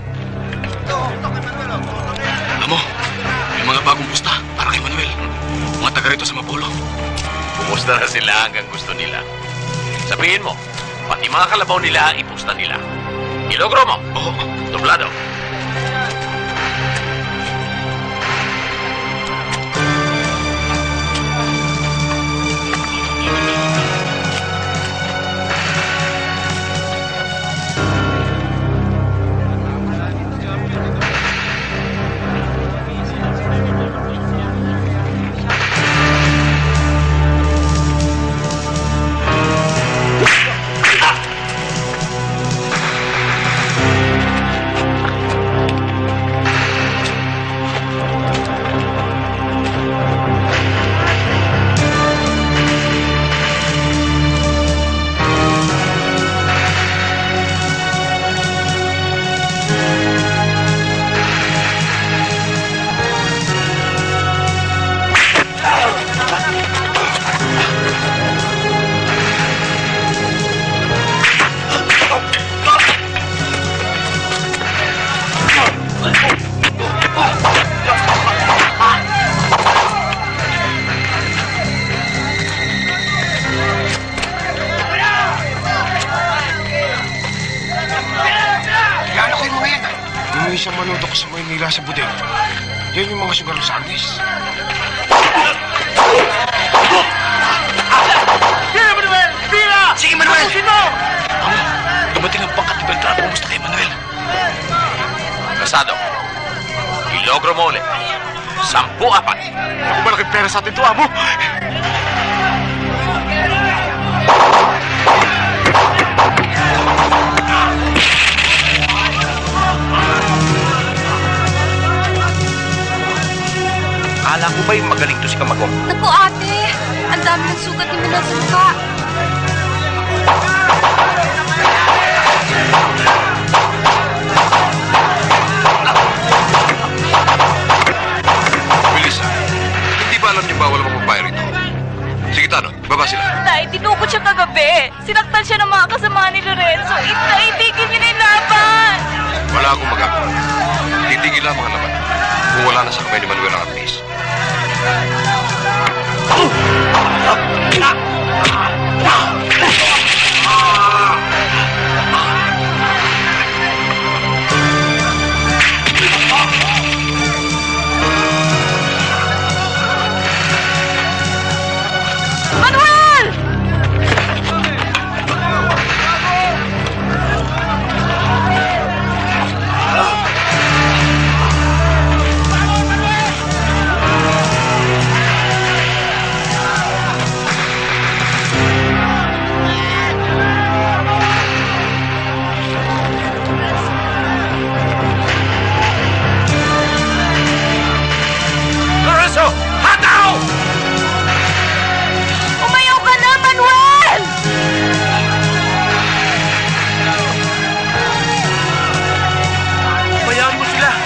Amo, may mga bagong pusta para kay Manuel. Mga taga rito sa Mapolo. Pumusta na sila hanggang gusto nila. Sabihin mo, pati mga kalabaw nila ang ipusta nila. Ilogro mo. Oo. Doblado. Isang manutok sa Maynila sa budeng. Yan yung mga sugar sa Arnis. Tira, Manuel! Tira! Sige, Manuel! Sino? Amo, dumating ang pangkat ni Beltran. Pumusta kay Manuel. Kasado, ilogro mo ulit. Sampu apat. Ako malaking pera sa atin to, Amo. Akala ko ba'y magaling to si Kamagong? Naku ate, ang dami ng sugat ni Manuel sa mukha. Melissa, hindi ba alam niyo bawal ang magbabae rito? Sige, Tanod, baba sila. Tay, tinukot siya kagabi. Sinaktan siya ng mga kasama ni Lorenzo. Itay, itigil niyo na yung laban. Wala akong magagawa. Titigil lamang ang laban. Kung wala na sa kamay ni Manuel ang Arnis. Manuel! Lorenzo! Hataw! Umayaw ka na, Manuel! Bayaan mo sila!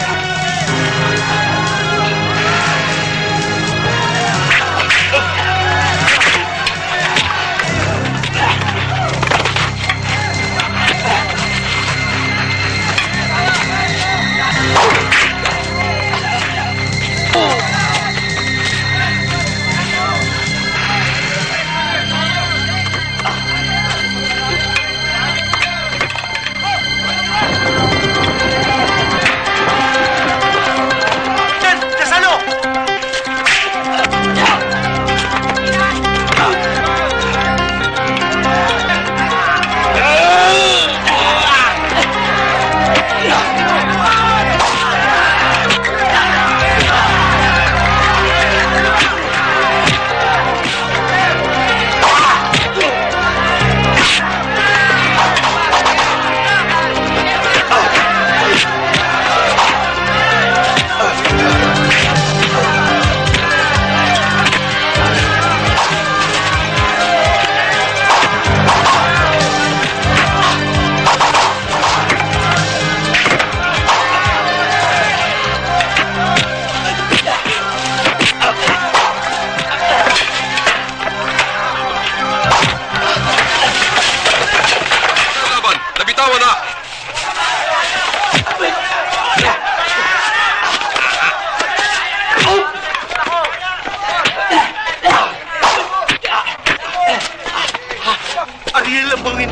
Ariel ang bangin.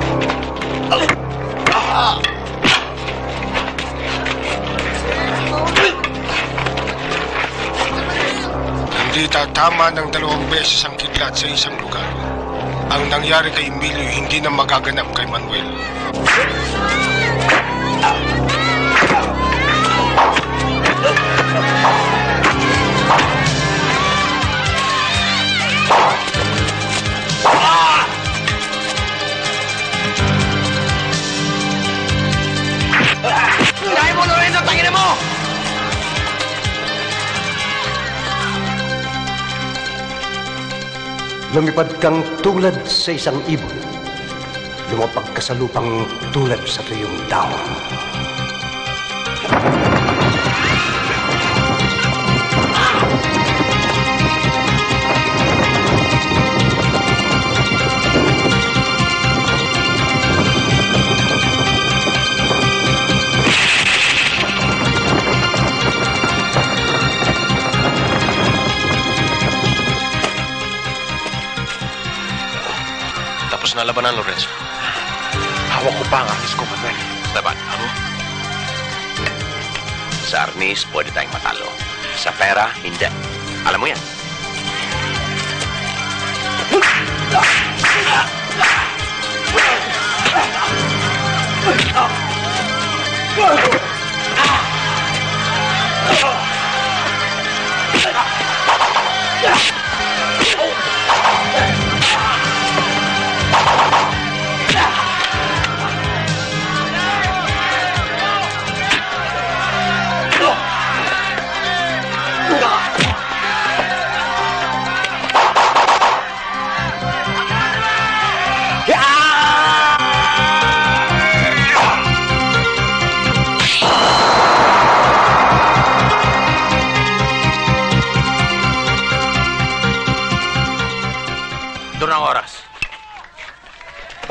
Hindi tatama ng dalawang beses ang kidlat sa isang lugar. Ang nangyari kay Emilio hindi na magaganap kay Manuel. Kaya mo, Lorenzo! Tangina mo! Lumipad kang tulad sa isang ibon. Lumapag ka sa lupang tulad sa tuyong dahon. Tapos na labanan, Lorenzo. Hawak ko pa ang Arnis ko, Manuel. Laban. Ano? Sa Arnis, pwede tayong matalo. Sa pera, hindi. Alam mo yan.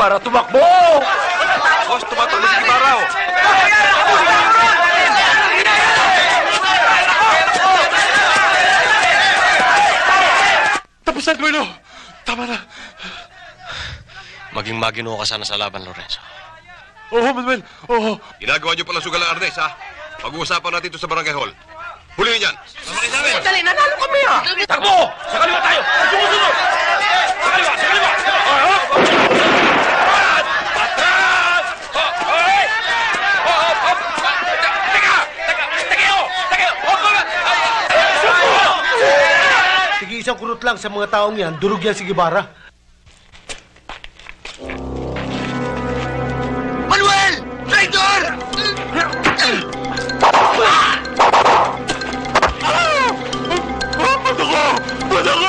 Gibara tumakbo! Boss, tumatakbo si Gibara, oh. Tapos na, duelo! Tama na. Maging maginoo ka sana sa laban, Lorenzo. Oo, Manuel. Oo. Ginagawa niyo pala sugal ang Arnes, ha? Pag-uusapan natin ito sa barangay hall. Huliin yan. Dali, nanalo kami ah! Takbo! Sa kaliwa tayo! Sumusunod! Sa kaliwa! Sa kaliwa! Atras! Hoy! Hop! Hop! Teka! Teka! Teka! Teka! Hop! Sige, isang kurot lang sa mga taong yan. Durog yan si Gibara. Manuel! Traitor! Ba't ako? Ba't ako?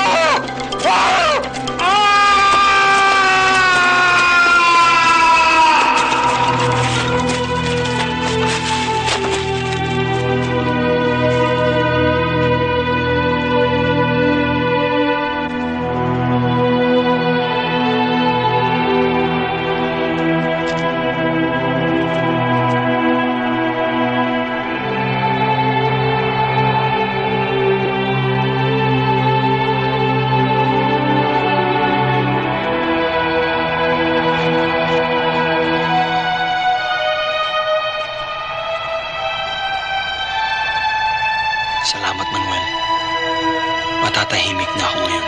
Salamat, Manuel. Matatahimik na ako ngayon.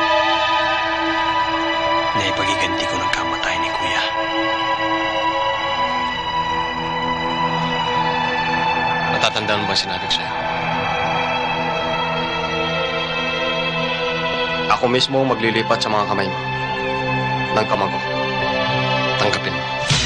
Naipagiganti ko ng kamatay ni Kuya. Natatandaan mo ba sinabi ko sa'yo? Ako mismo ang maglilipat sa mga kamay mo ng kamago. Tanggapin mo.